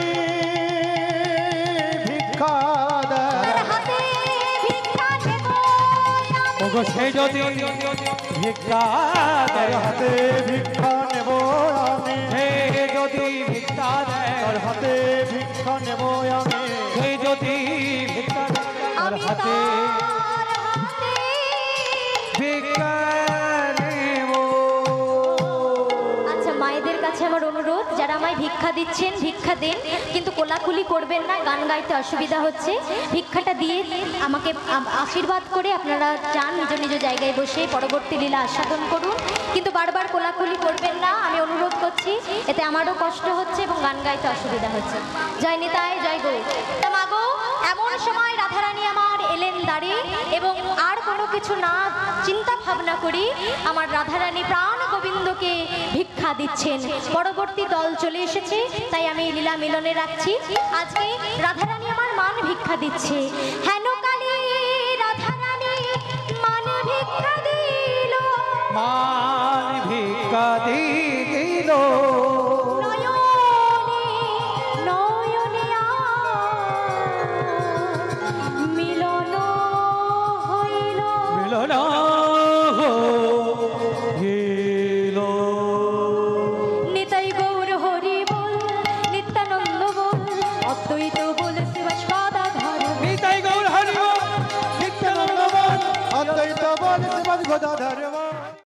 ভিক্ষা দেয় হাতে ভিক্ষা নেব, ওগো সে যদি ভিক্ষা দেয় হাতে ভিক্ষা নেব আমি। সে যদি ভিক্ষা দেয় হাতে ভিক্ষা নেব আমি। সে যদি ভিক্ষা দেয় আমি হাতে তার হাতে ভিক্ষা নেব। আচ্ছা, মায়েদের কাছে আমার অনুরোধ, যারা আমায় ভিক্ষা দিচ্ছেন ভিক্ষা দেন, কিন্তু কোলাকুলি করবেন না, গান গাইতে অসুবিধা হচ্ছে। ভিক্ষাটা দিয়ে আমাকে আশীর্বাদ করে আপনারা যান নিজ নিজ জায়গায় বসে পরবর্তী লীলা আস্বাদন করুন, কিন্তু বারবার কোলাকুলি করবেন না, আমি অনুরোধ করছি। এতে আমারও কষ্ট হচ্ছে এবং গান গাইতে অসুবিধা হচ্ছে। জয় নিতাই, জয় গো। তা মাগো, এমন সময় রাধারানী আমার এলেন দাঁড়িয়ে, এবং আর কোনো কিছু না চিন্তা ভাবনা করি আমার রাধারানী প্রাণ গোবিন্দকে ভিক্ষা দিচ্ছেন। পরবর্তী দল চলে এসেছে, তাই আমি লীলা মিলনে রাখছি। আজকে রাধারানী আমার মান ভিক্ষা দিচ্ছে। হেন কালী রাধারানী মান ভিক্ষা দিল, মান ভিক্ষা দিল নয়নে নয়নে মিলন হইল। মিলন গেল। নিতাই গৌর হরি বল, নিত্যানন্দ বল, অদ্বৈত বল, শিবাস গদাধর। নিতাই গৌর হরি বল, নিত্যানন্দ বল, অদ্বৈত বল, শিবাস গদাধর বল।